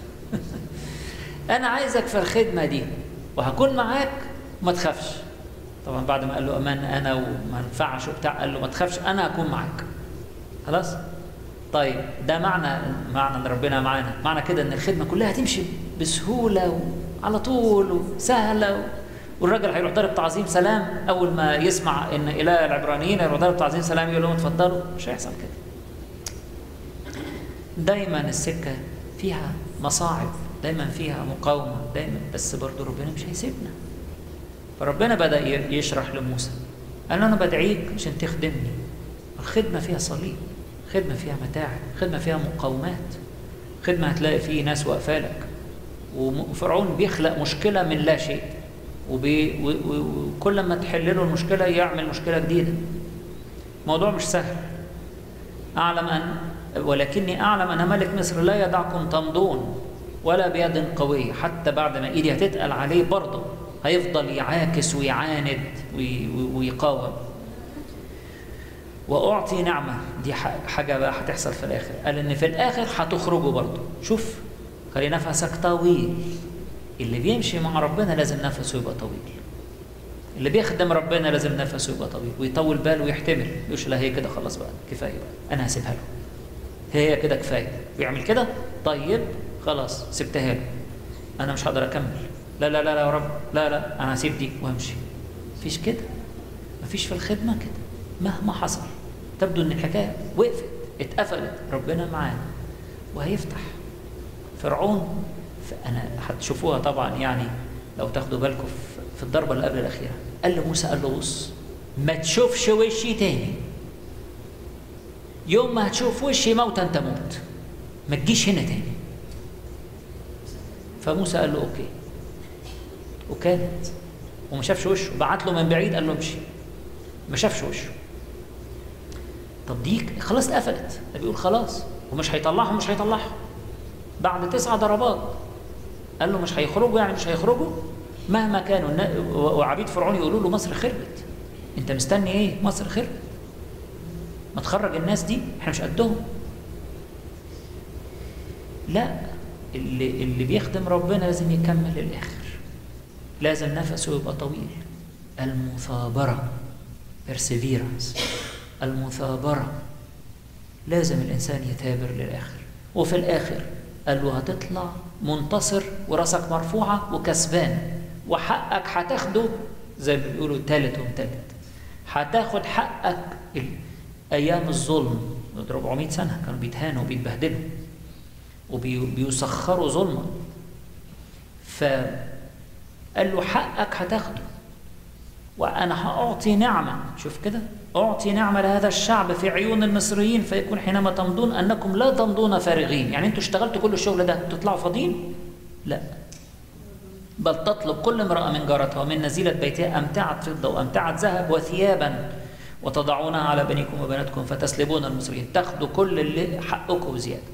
أنا عايزك في الخدمة دي وهكون معاك ما تخافش. طبعا بعد ما قال له أمان أنا وما ينفعش وبتاع، قال له ما تخافش أنا هكون معاك. خلاص؟ طيب ده معنى معنى ان ربنا معانا، معنى كده ان الخدمه كلها هتمشي بسهوله وعلى طول وسهله، والراجل هيروح ضارب تعظيم سلام اول ما يسمع ان اله العبرانيين هيروح ضارب تعظيم سلام يقول لهم اتفضلوا. مش هيحصل كده. دايما السكه فيها مصاعب، دايما فيها مقاومه، دايما، بس برضه ربنا مش هيسيبنا. فربنا بدا يشرح لموسى، قال له انا بدعيك عشان تخدمني. الخدمه فيها صليب، خدمة فيها متاعب، خدمة فيها مقاومات، خدمة هتلاقي فيه ناس واقفالك، وفرعون بيخلق مشكلة من لا شيء، وكل ما تحل له المشكلة يعمل مشكلة جديدة. الموضوع مش سهل. أعلم أن ولكني أعلم أن ملك مصر لا يدعكم تمضون ولا بيد قوية، حتى بعد ما إيدي هتتقل عليه برضه هيفضل يعاكس ويعاند ويقاوم. وأعطي نعمة، دي حاجة بقى هتحصل في الآخر. قال إن في الآخر هتخرجوا برضه. شوف، خلي نفسك طويل. اللي بيمشي مع ربنا لازم نفسه يبقى طويل. اللي بيخدم ربنا لازم نفسه يبقى طويل ويطول باله ويحتمل. يقولش لا هي كده خلاص بقى كفاية بقى، أنا هسيبها له. هي كده كفاية. بيعمل كده طيب خلاص سبتها له، أنا مش هقدر أكمل. لا لا لا لا يا رب، لا لا أنا هسيب دي وهمشي. مفيش كده، مفيش في الخدمة كده. مهما حصل تبدو ان الحكايه وقفت اتقفلت، ربنا معانا وهيفتح. فرعون انا هتشوفوها طبعا، يعني لو تاخدوا بالكم في الضربه اللي قبل الاخيره، قال لموسى قال له بص ما تشوفش وشي تاني، يوم ما هتشوف وشي موتا تموت، ما تجيش هنا تاني. فموسى قال له اوكي، وكانت وما شافش وشه. بعت له من بعيد قال له امشي، ما شافش وشه. طب دي خلاص اتقفلت، ده بيقول خلاص ومش هيطلعهم، مش هيطلعهم بعد تسع ضربات. قال له مش هيخرجوا، يعني مش هيخرجوا مهما كانوا. وعبيد فرعون يقولوا له مصر خربت، انت مستني ايه؟ مصر خربت، ما تخرج الناس دي، احنا مش قدهم. لا، اللي اللي بيخدم ربنا لازم يكمل للاخر، لازم نفسه يبقى طويل. المثابره perseverance، المثابرة. لازم الإنسان يثابر للآخر، وفي الآخر قال له هتطلع منتصر وراسك مرفوعة وكسبان، وحقك هتاخده زي ما بيقولوا تالت ومتالت. هتاخد حقك. أيام الظلم أربعمائة سنة كانوا بيتهانوا وبيتبهدلوا وبيسخروا ظلما، فقال له حقك هتاخده، وأنا هأعطي نعمة. شوف كده، أعطي نعمة لهذا الشعب في عيون المصريين، فيكون حينما تمضون أنكم لا تمضون فارغين. يعني أنتوا اشتغلتوا كل الشغل ده تطلعوا فاضيين؟ لا، بل تطلب كل امرأة من جارتها ومن نزيلة بيتها أمتعة فضة وأمتعة ذهب وثيابا وتضعونها على بنيكم وبناتكم فتسلبون المصريين. تاخدوا كل اللي حقكم وزيادة.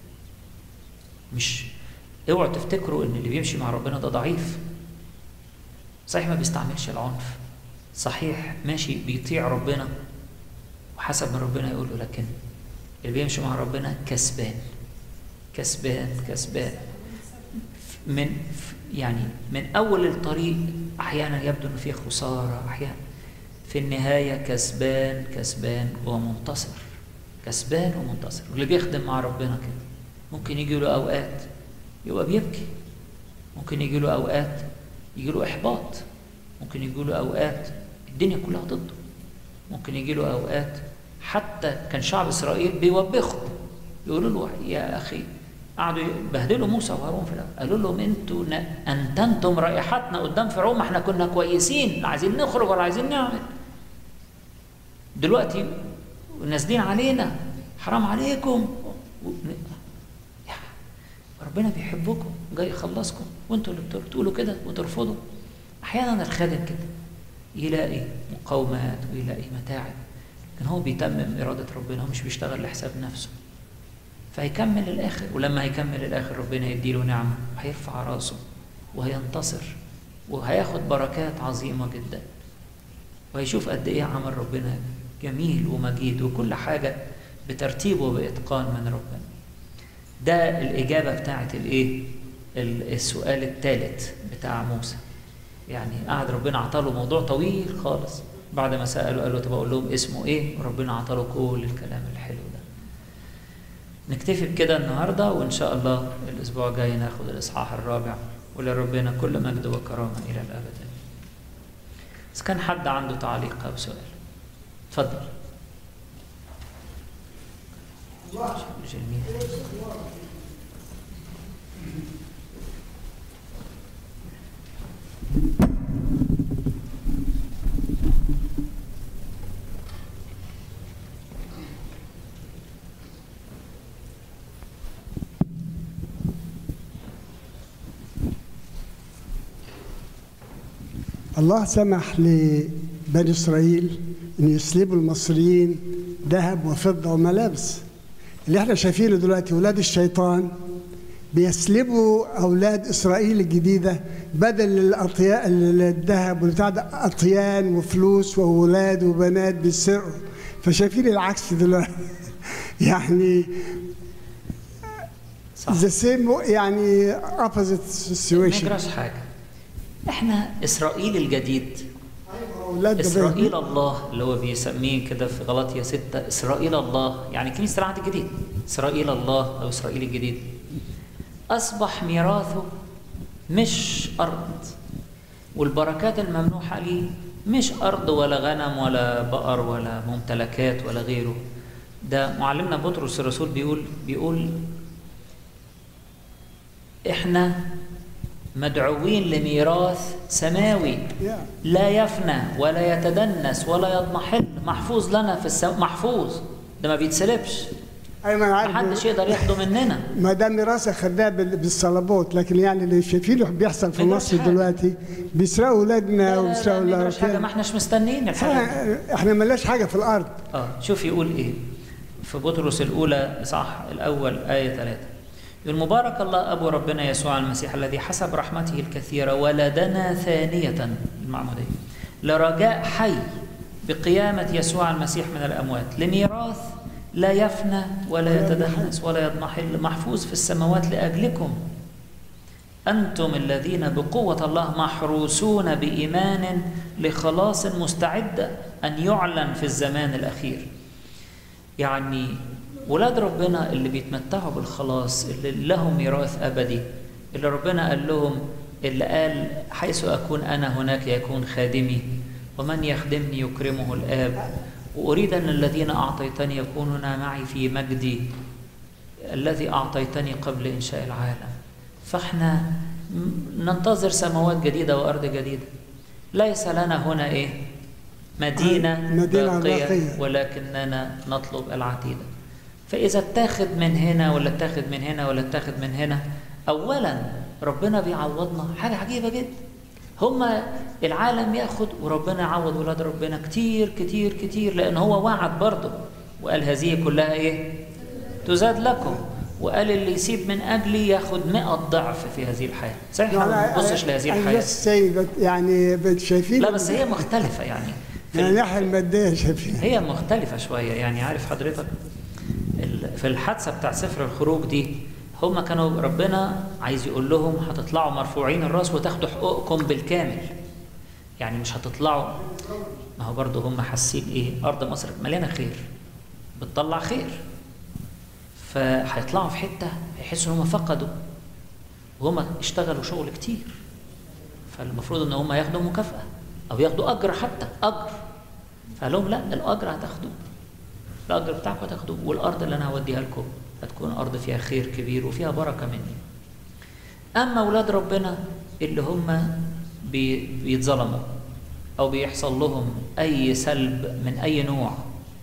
مش اوعوا تفتكروا ان اللي بيمشي مع ربنا ده ضعيف. صحيح ما بيستعملش العنف، صحيح ماشي بيطيع ربنا وحسب ما ربنا يقول له، لكن اللي بيمشي مع ربنا كسبان كسبان كسبان. من يعني من اول الطريق احيانا يبدو ان فيه خساره، احيانا في النهايه كسبان كسبان ومنتصر. كسبان ومنتصر. واللي بيخدم مع ربنا كده ممكن يجي له اوقات يبقى بيبكي، ممكن يجي له اوقات يجي له احباط، ممكن يجي له اوقات الدنيا كلها ضده، ممكن يجي له اوقات حتى كان شعب اسرائيل بيوبخوا يقولوا له يا اخي، قعدوا يبهدلوا موسى وهارون في الاول، قالوا لهم انتوا انتنتم رائحتنا قدام فرعون، ما احنا كنا كويسين، لا عايزين نخرج ولا عايزين نعمل، دلوقتي نازلين علينا، حرام عليكم. ربنا بيحبكم جاي يخلصكم، وانتوا اللي بتقولوا كده وترفضوا. احيانا الخادم كده يلاقي مقاومات ويلاقي متاعب، لكن هو بيتمم اراده ربنا، هو مش بيشتغل لحساب نفسه، فهيكمل الاخر. ولما هيكمل الاخر ربنا يديله نعمه وهيرفع راسه وهينتصر وهياخد بركات عظيمه جدا، وهيشوف قد ايه عمل ربنا جميل ومجيد، وكل حاجه بترتيب وباتقان من ربنا. ده الإجابة بتاعت الإيه؟ السؤال الثالث بتاع موسى. يعني قعد ربنا عطاله موضوع طويل خالص، بعد ما سأله قال له طب أقول لهم اسمه إيه؟ وربنا عطاله كل الكلام الحلو ده. نكتفي بكده النهارده، وإن شاء الله الأسبوع الجاي ناخد الإصحاح الرابع، ولربنا كل مجد وكرامة إلى الأبد. إذا كان حد عنده تعليق أو سؤال اتفضل. جميل. الله سمح لبني إسرائيل أن يسلبوا المصريين ذهب وفضة وملابس. اللي احنا شايفينه دلوقتي ولاد الشيطان بيسلبوا أولاد إسرائيل الجديدة بدل الأطياء الذهب والبتاع ده أطيان وفلوس وأولاد وبنات بالسرقة. فشايفين العكس دلوقتي. يعني the same يعني opposite situation. ما يجراش حاجة. احنا إسرائيل الجديد، إسرائيل الله اللي هو بيسميه كده في غلاطيا ستة إسرائيل الله، يعني كنيسة العهد الجديد إسرائيل الله أو إسرائيل الجديد، أصبح ميراثه مش أرض، والبركات الممنوحة ليه مش أرض ولا غنم ولا بقر ولا ممتلكات ولا غيره. ده معلمنا بطرس الرسول بيقول بيقول إحنا مدعوين لميراث سماوي لا يفنى ولا يتدنس ولا يضمحل، محفوظ لنا في السماء، محفوظ، ده ما بيتسلبش، ما حدش يقدر ياخده مننا. ما ده ميراث خدناه بالصلبات، لكن يعني اللي شايفينه بيحصل في مصر دلوقتي بيسرقوا اولادنا وبيسرقوا لا حاجه، ما احناش مستنيين الحاجه، احنا مالناش حاجه في الارض. اه شوف يقول ايه في بطرس الاولى صح الاول ايه ثلاثة، يقول مبارك الله أبو ربنا يسوع المسيح الذي حسب رحمته الكثيرة ولدنا ثانية المعمودية لرجاء حي بقيامة يسوع المسيح من الأموات لميراث لا يفنى ولا يتدنس ولا يضمحل محفوظ في السماوات لأجلكم. أنتم الذين بقوة الله محروسون بإيمان لخلاص مستعد أن يعلن في الزمان الأخير. يعني ولاد ربنا اللي بيتمتعوا بالخلاص، اللي لهم ميراث أبدي، اللي ربنا قال لهم، اللي قال حيث أكون أنا هناك يكون خادمي، ومن يخدمني يكرمه الآب، وأريد أن الذين أعطيتني يكونون معي في مجدي الذي أعطيتني قبل إنشاء العالم. فإحنا ننتظر سماوات جديدة وأرض جديدة. ليس لنا هنا إيه؟ مدينة, مدينة باقية, باقية، ولكننا نطلب العتيدة. فإذا اتاخد من هنا ولا اتاخد من هنا ولا اتاخد من هنا، أولا ربنا بيعوضنا حاجة عجيبة جدا. هما العالم ياخد وربنا يعوض ولاد ربنا كتير كتير كتير، لأن هو وعد برضه وقال هذه كلها إيه؟ تزاد لكم. وقال اللي يسيب من أجلي ياخد مئة ضعف في هذه الحياة. صحيح ما بنبصش لهذه الحياة، يعني شايفين، لا بس هي مختلفة يعني من الناحية المادية شايفينها هي مختلفة شوية. يعني عارف حضرتك في الحادثة بتاع سفر الخروج دي، هم كانوا ربنا عايز يقول لهم هتطلعوا مرفوعين الراس وتاخدوا حقوقكم بالكامل. يعني مش هتطلعوا، ما هو برضه هم حاسين ايه؟ ارض مصر مليانه خير، بتطلع خير، فهيطلعوا في حته هيحسوا ان هم فقدوا، وهم اشتغلوا شغل كتير، فالمفروض ان هم ياخدوا مكافاه او ياخدوا اجر، حتى اجر. فقال لهم لا، الاجر هتاخدوه، الاجر بتاعكم هتاخدوه، والارض اللي انا هوديها لكم هتكون أرض فيها خير كبير وفيها بركة مني. أما أولاد ربنا اللي هم بيتظلموا أو بيحصل لهم أي سلب من أي نوع،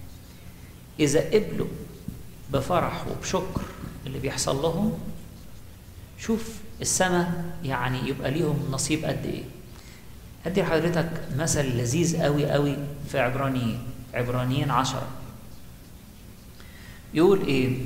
إذا قبلوا بفرح وبشكر اللي بيحصل لهم، شوف السماء يعني يبقى ليهم نصيب قد إيه. هدي حضرتك مثل لذيذ قوي قوي في عبرانيين عبرانيين عشرة. يقول إيه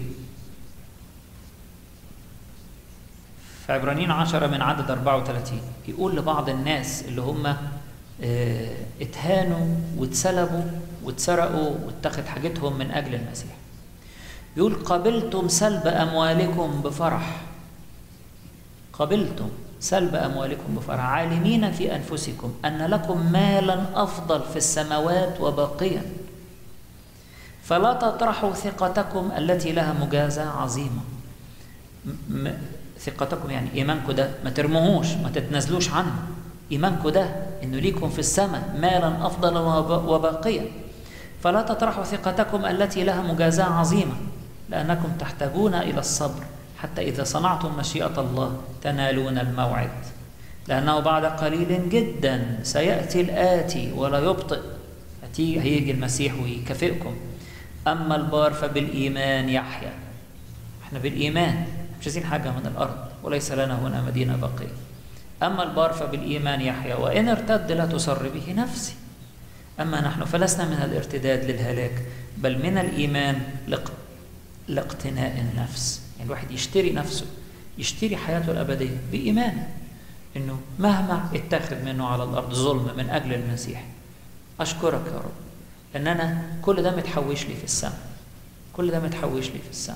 في عبرانيين عشرة من عدد أربعة وثلاثين؟ يقول لبعض الناس اللي هم اه اتهانوا واتسلبوا واتسرقوا واتخذ حاجتهم من أجل المسيح، يقول قبلتم سلب أموالكم بفرح، قبلتم سلب أموالكم بفرح، عالمين في أنفسكم أن لكم مالا أفضل في السماوات وباقيا، فلا تطرحوا ثقتكم التي لها مجازة عظيمة. م ثقتكم يعني إيمانكم ده ما ترموهوش، ما تتنازلوش عنه. إيمانكم ده إنه ليكم في السماء مالا أفضل وباقيا، فلا تطرحوا ثقتكم التي لها مجازاة عظيمة، لأنكم تحتاجون إلى الصبر حتى إذا صنعتم مشيئة الله تنالون الموعد، لأنه بعد قليل جدا سيأتي الآتي ولا يبطئ. هيجي المسيح ويكافئكم. أما البار فبالإيمان يحيا. احنا بالإيمان مش عايزين حاجة من الأرض، وليس لنا هنا مدينة باقية. أما البار فبالإيمان يحيا، وإن ارتد لا تسر به نفسي. أما نحن فلسنا من الارتداد للهلاك، بل من الإيمان لاقتناء النفس. يعني الواحد يشتري نفسه، يشتري حياته الأبدية بإيمان إنه مهما اتخذ منه على الأرض ظلم من أجل المسيح، أشكرك يا رب إن أنا كل ده متحوش لي في السماء، كل ده متحوش لي في السماء.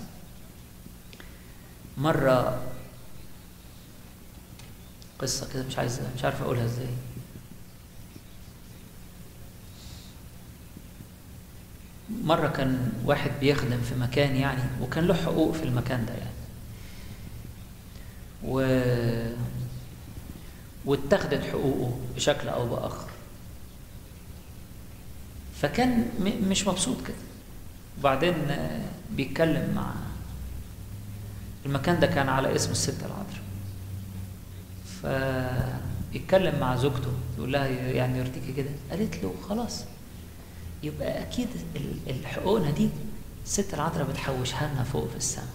مرة قصة كده مش عايز مش عارف أقولها إزاي. مرة كان واحد بيخدم في مكان يعني، وكان له حقوق في المكان ده يعني، و واتخذت حقوقه بشكل أو بآخر، فكان م... مش مبسوط كده. وبعدين بيتكلم مع المكان ده، كان على اسم الستة العذراء، فبيتكلم مع زوجته يقول لها يعني يرضيكي كده؟ قالت له خلاص، يبقى أكيد الحقوقنا دي الستة العذراء بتحوشها لنا فوق في السماء.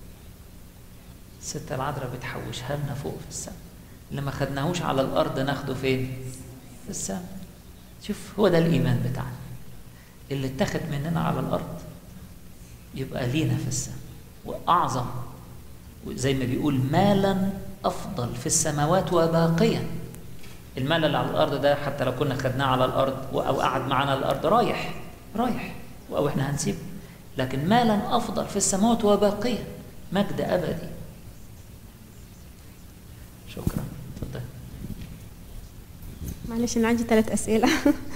الستة العذراء بتحوشها لنا فوق في السماء، اللي ما خدناهوش على الأرض ناخده فين؟ في السماء. شوف هو ده الإيمان بتاعنا، اللي اتخذ مننا على الأرض يبقى لينا في السماء، وأعظم زي ما بيقول مالا أفضل في السماوات وباقيا. المال اللي على الأرض ده حتى لو كنا خدناه على الأرض أو قعد معانا على الأرض رايح رايح أو إحنا هنسيبه، لكن مالا أفضل في السماوات وباقيا، مجد أبدي. شكرا. اتفضل. معلش انا عندي ثلاث اسئله.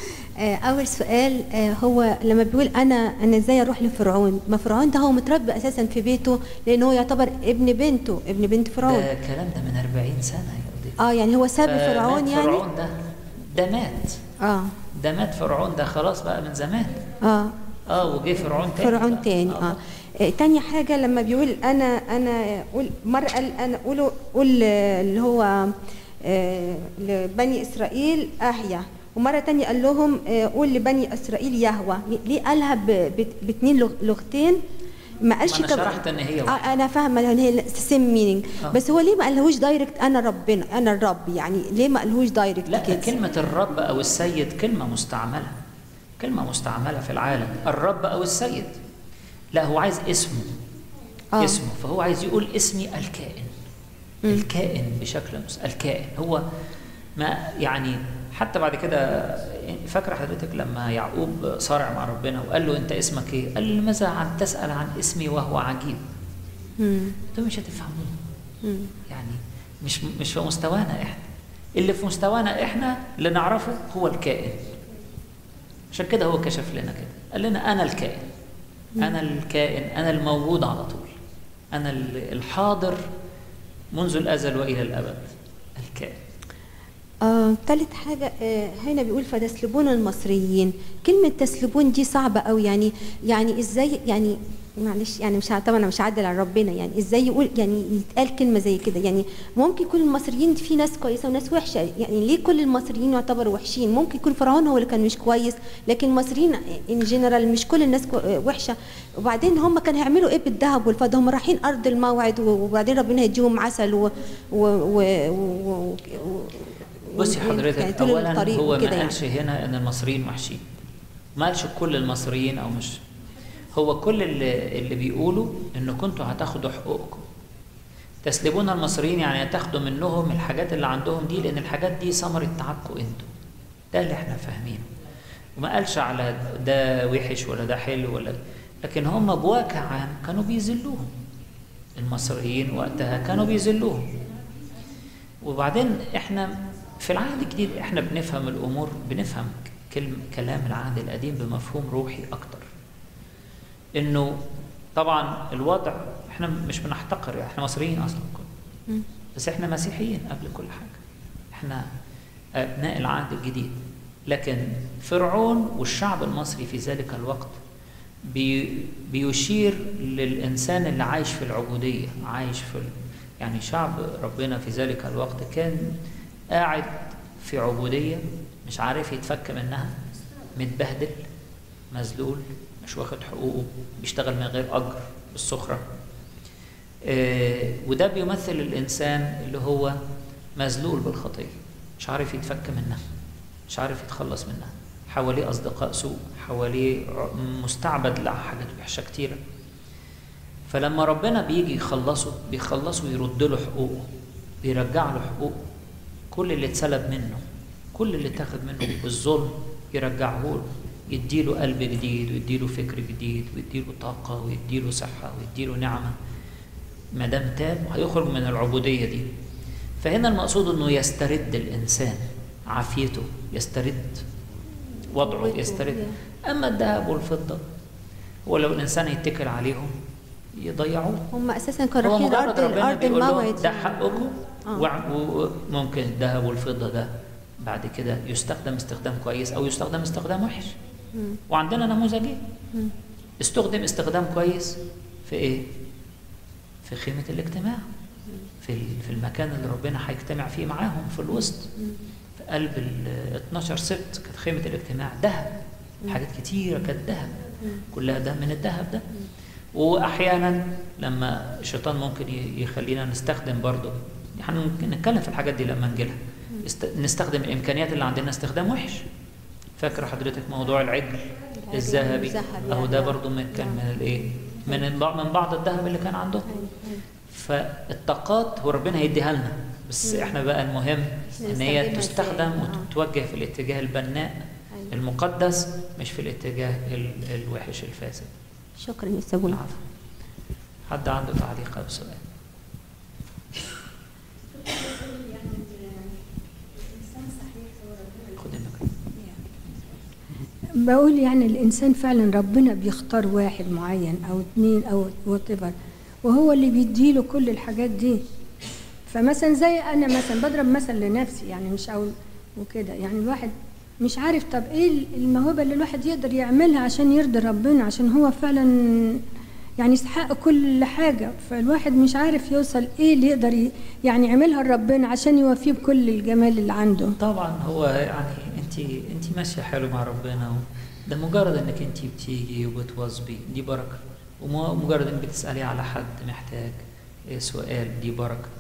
اول سؤال هو لما بيقول انا انا ازاي اروح لفرعون؟ ما فرعون ده هو متربي اساسا في بيته، لان هو يعتبر ابن بنته، ابن بنت فرعون. ده الكلام ده من أربعين سنه يا قضية. اه يعني هو ساب فرعون يعني؟ فرعون ده ده مات. اه ده مات فرعون ده خلاص بقى من زمان. اه اه وجه فرعون تاني. فرعون تاني اه, آه. تاني حاجه لما بيقول انا انا قول مره قال انا قولوا قول اللي هو آه لبني اسرائيل اهيا، ومره تانية قال لهم آه قول لبني اسرائيل يهوى. ليه قالها باثنين لغتين؟ ما قالش. انا شرحت ان هي آه انا فاهمه ان هي سيم مينينج آه. بس هو ليه ما قالهوش دايركت انا ربنا انا الرب؟ يعني ليه ما قالهوش دايركت لا كده؟ كلمه الرب او السيد كلمه مستعمله، كلمه مستعمله في العالم، الرب او السيد. لا هو عايز اسمه. آه. اسمه، فهو عايز يقول اسمي الكائن. م. الكائن بشكل مس... الكائن هو ما يعني. حتى بعد كده فاكره حضرتك لما يعقوب صارع مع ربنا وقال له انت اسمك ايه؟ قال له لماذا عن تسال عن اسمي وهو عجيب؟ انتوا مش هتفهموه. يعني مش مش في مستوانا احنا. اللي في مستوانا احنا اللي نعرفه هو الكائن. عشان كده هو كشف لنا كده، قال لنا انا الكائن. انا الكائن، انا الموجود على طول، انا الحاضر منذ الازل والى الابد، الكائن. آه، ثالث حاجة آه، هنا بيقول فتسلبون المصريين. كلمة تسلبون دي صعبة قوي، يعني يعني ازاي يعني معلش يعني مش طبعا انا مش عادل على ربنا، يعني ازاي يقول يعني يتقال كلمة زي كده؟ يعني ممكن يكون المصريين في ناس كويسة وناس وحشة، يعني ليه كل المصريين يعتبروا وحشين؟ ممكن يكون فرعون هو اللي كان مش كويس، لكن المصريين ان جنرال مش كل الناس وحشة. وبعدين هم كانوا هيعملوا ايه بالذهب والفضة؟ هم رايحين ارض الموعد وبعدين ربنا هيديهم عسل و, و, و, و, و بصي حضرتك، اولا هو ما قالش يعني. هنا ان المصريين وحشين، ما قالش كل المصريين او مش، هو كل اللي, اللي بيقولوا ان كنتوا هتاخدوا حقوقكم. تسلبون المصريين يعني هتاخدوا منهم الحاجات اللي عندهم دي، لان الحاجات دي ثمرة تعبكم انتوا. ده اللي احنا فاهمينه. وما قالش على ده وحش ولا ده حلو ولا، لكن هم بواقع عام كانوا بيذلوهم. المصريين وقتها كانوا بيذلوهم. وبعدين احنا في العهد الجديد احنا بنفهم الامور، بنفهم كلمة كلام العهد القديم بمفهوم روحي اكتر. انه طبعا الوضع احنا مش بنحتقر، احنا مصريين اصلا كلنا، بس احنا مسيحيين قبل كل حاجه، احنا ابناء العهد الجديد. لكن فرعون والشعب المصري في ذلك الوقت بي بيشير للانسان اللي عايش في العبوديه، عايش في يعني شعب ربنا في ذلك الوقت كان قاعد في عبوديه، مش عارف يتفك منها، متبهدل، مذلول، مش واخد حقوقه، بيشتغل من غير اجر بالسخره. آه وده بيمثل الانسان اللي هو مذلول بالخطيه، مش عارف يتفك منها، مش عارف يتخلص منها، حواليه اصدقاء سوء، حواليه مستعبد لحاجات وحشه كتيره. فلما ربنا بيجي يخلصه بيخلصه ويرد له حقوقه، بيرجع له حقوقه، كل اللي اتسلب منه، كل اللي اتاخد منه بالظلم يرجعه له، يديله قلب جديد ويديله فكر جديد ويديله طاقة ويديله صحة ويديله نعمة. ما دام تاب هيخرج من العبودية دي. فهنا المقصود انه يسترد الانسان عافيته، يسترد وضعه، يسترد. اما الذهب والفضة هو لو الانسان يتكل عليهم يضيعوه. هم اساسا كانوا رايحين ارض ارض الموعد، ده حقكم. آه. وممكن الذهب والفضة ده بعد كده يستخدم استخدام كويس او يستخدم استخدام وحش. مم. وعندنا نموذجين. استخدم استخدام كويس في ايه؟ في خيمة الاجتماع، في في المكان اللي ربنا هيجتمع فيه معاهم في الوسط. مم. في قلب ال اتناشر سبت كانت خيمة الاجتماع ذهب، حاجات كتيرة كانت ذهب، كلها ده من الذهب ده. واحيانا لما الشيطان ممكن يخلينا نستخدم برضه، احنا ممكن نتكلم في الحاجات دي لما نجيلها، نستخدم الامكانيات اللي عندنا استخدام وحش. فاكره حضرتك موضوع العجل الذهبي اهو، ده برضو من كان من الايه من من بعض الذهب اللي كان عندهم. فالطاقات هو ربنا هيديها لنا، بس احنا بقى المهم ان هي تستخدم وتتوجه في الاتجاه البناء المقدس، مش في الاتجاه الوحش الفاسد. شكرا يا سابونا. حد عنده تعليق او سؤال؟ بقول يعني الإنسان فعلا ربنا بيختار واحد معين أو اتنين أو whatever، وهو اللي بيديله كل الحاجات دي. فمثلا زي أنا مثلا بضرب مثل لنفسي يعني مش أقول وكده، يعني الواحد مش عارف طب إيه الموهبة اللي الواحد يقدر يعملها عشان يرضي ربنا، عشان هو فعلا يعني يستحق كل حاجة. فالواحد مش عارف يوصل إيه اللي يقدر يعني يعملها لربنا عشان يوفيه بكل الجمال اللي عنده. طبعا هو يعني انت انت ماشيه حلو مع ربنا، ده مجرد انك انت بتيجي وبتواظبي دي بركه، ومجرد انك بتسالي على حد محتاج سؤال دي بركه،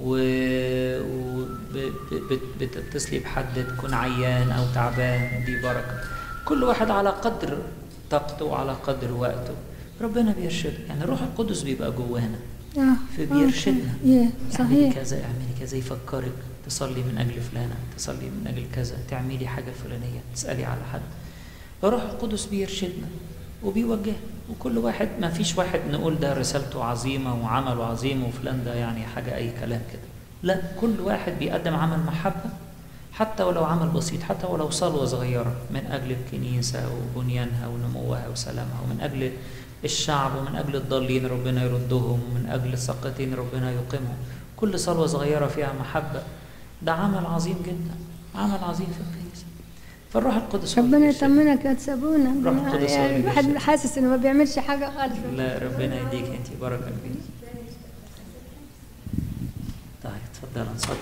وبتتصلي بحد تكون عيان او تعبان دي بركه. كل واحد على قدر طاقته وعلى قدر وقته ربنا بيرشده. يعني الروح القدس بيبقى جوانا اه فبيرشدنا، ايه صحيح، اعملي كذا اعملي كذا، يفكرك تصلي من اجل فلانه، تصلي من اجل كذا، تعملي حاجه فلانيه، تسالي على حد. الروح القدس بيرشدنا وبيوجهنا، وكل واحد ما فيش واحد نقول ده رسالته عظيمه وعمله عظيم وفلان ده يعني حاجه اي كلام كده. لا، كل واحد بيقدم عمل محبه حتى ولو عمل بسيط، حتى ولو صلوه صغيره من اجل الكنيسه وبنيانها ونموها وسلامها، ومن اجل الشعب، ومن أجل الضالين ربنا يردهم، ومن أجل الساقطين ربنا يقيمهم. كل صلوة صغيرة فيها محبة ده عمل عظيم جدا، عمل عظيم في الكنيسة. فالروح القدس ربنا يطمنك يا تسابونا. الروح القدس يعني الواحد حاسس إنه ما بيعملش حاجة خالص. لا ربنا يديك أنت بركة فيك. طيب اتفضل نصلي.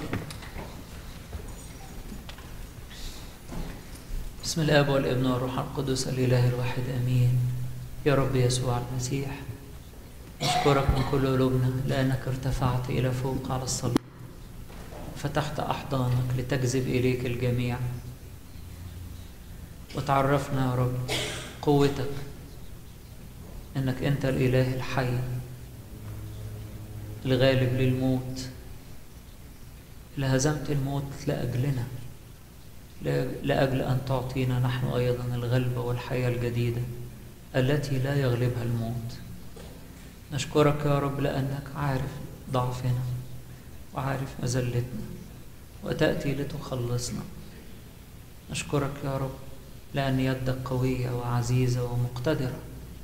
بسم الآب والابن والروح القدس الإله الواحد آمين. يا رب يسوع المسيح، نشكرك من كل قلوبنا لأنك ارتفعت إلى فوق على الصليب، فتحت أحضانك لتجذب إليك الجميع، وتعرفنا يا رب قوتك، أنك أنت الإله الحي الغالب للموت، اللي هزمت الموت لأجلنا، لأجل أن تعطينا نحن أيضا الغلبة والحياة الجديدة التي لا يغلبها الموت. نشكرك يا رب لأنك عارف ضعفنا وعارف مذلتنا وتأتي لتخلصنا. نشكرك يا رب لأن يدك قوية وعزيزة ومقتدرة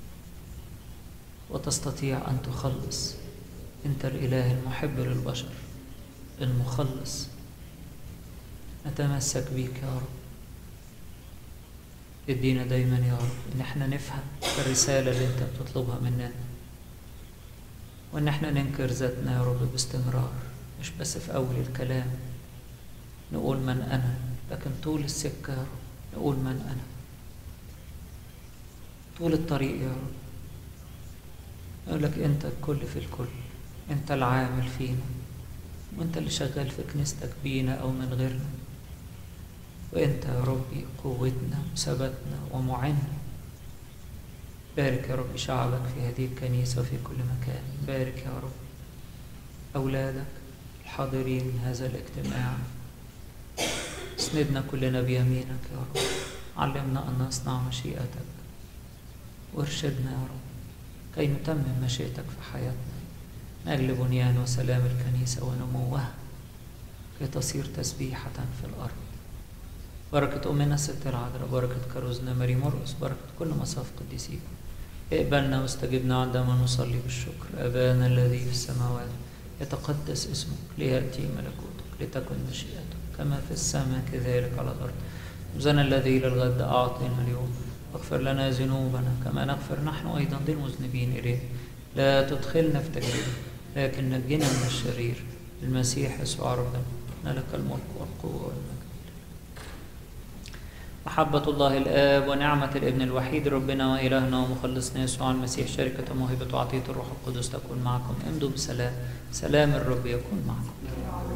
وتستطيع أن تخلص. أنت الإله المحب للبشر المخلص. نتمسك بيك يا رب. ادينا دايما يا رب ان احنا نفهم الرسالة اللي انت بتطلبها مننا، وان احنا ننكر ذاتنا يا رب باستمرار، مش بس في اول الكلام نقول من انا، لكن طول السكة يا رب نقول من انا، طول الطريق يا رب نقول لك انت الكل في الكل، انت العامل فينا، وانت اللي شغال في كنيستك بينا او من غيرنا، وانت يا ربي قوتنا وثباتنا ومعنا. بارك يا رب شعبك في هذه الكنيسة وفي كل مكان. بارك يا رب أولادك الحاضرين هذا الاجتماع. اسندنا كلنا بيمينك يا رب. علمنا أن نصنع مشيئتك، وارشدنا يا رب كي نتمم مشيئتك في حياتنا من أجل بنيان وسلام الكنيسة ونموها، كي تصير تسبيحة في الأرض. بركة أمنا الست العذراء، بركة كروزنا ماري مرقس، بركة كل مصاف قديسيك. اقبلنا واستجبنا عندما نصلي بالشكر. أبانا الذي في السماوات، يتقدس اسمك، ليأتي ملكوتك، لتكن مشيئتك كما في السماء كذلك على الأرض. خبزنا الذي للغد أعطنا اليوم، واغفر لنا ذنوبنا كما نغفر نحن أيضا للمذنبين إليك. لا تدخلنا في تجربة لكن نجنا من الشرير. المسيح يسوع ربنا، لك الملك والقوة والمجد. محبة الله الآب ونعمة الابن الوحيد ربنا وإلهنا ومخلصنا يسوع المسيح، شركة موهبة وعطية الروح القدس تكون معكم. امضوا بسلام. سلام الرب يكون معكم.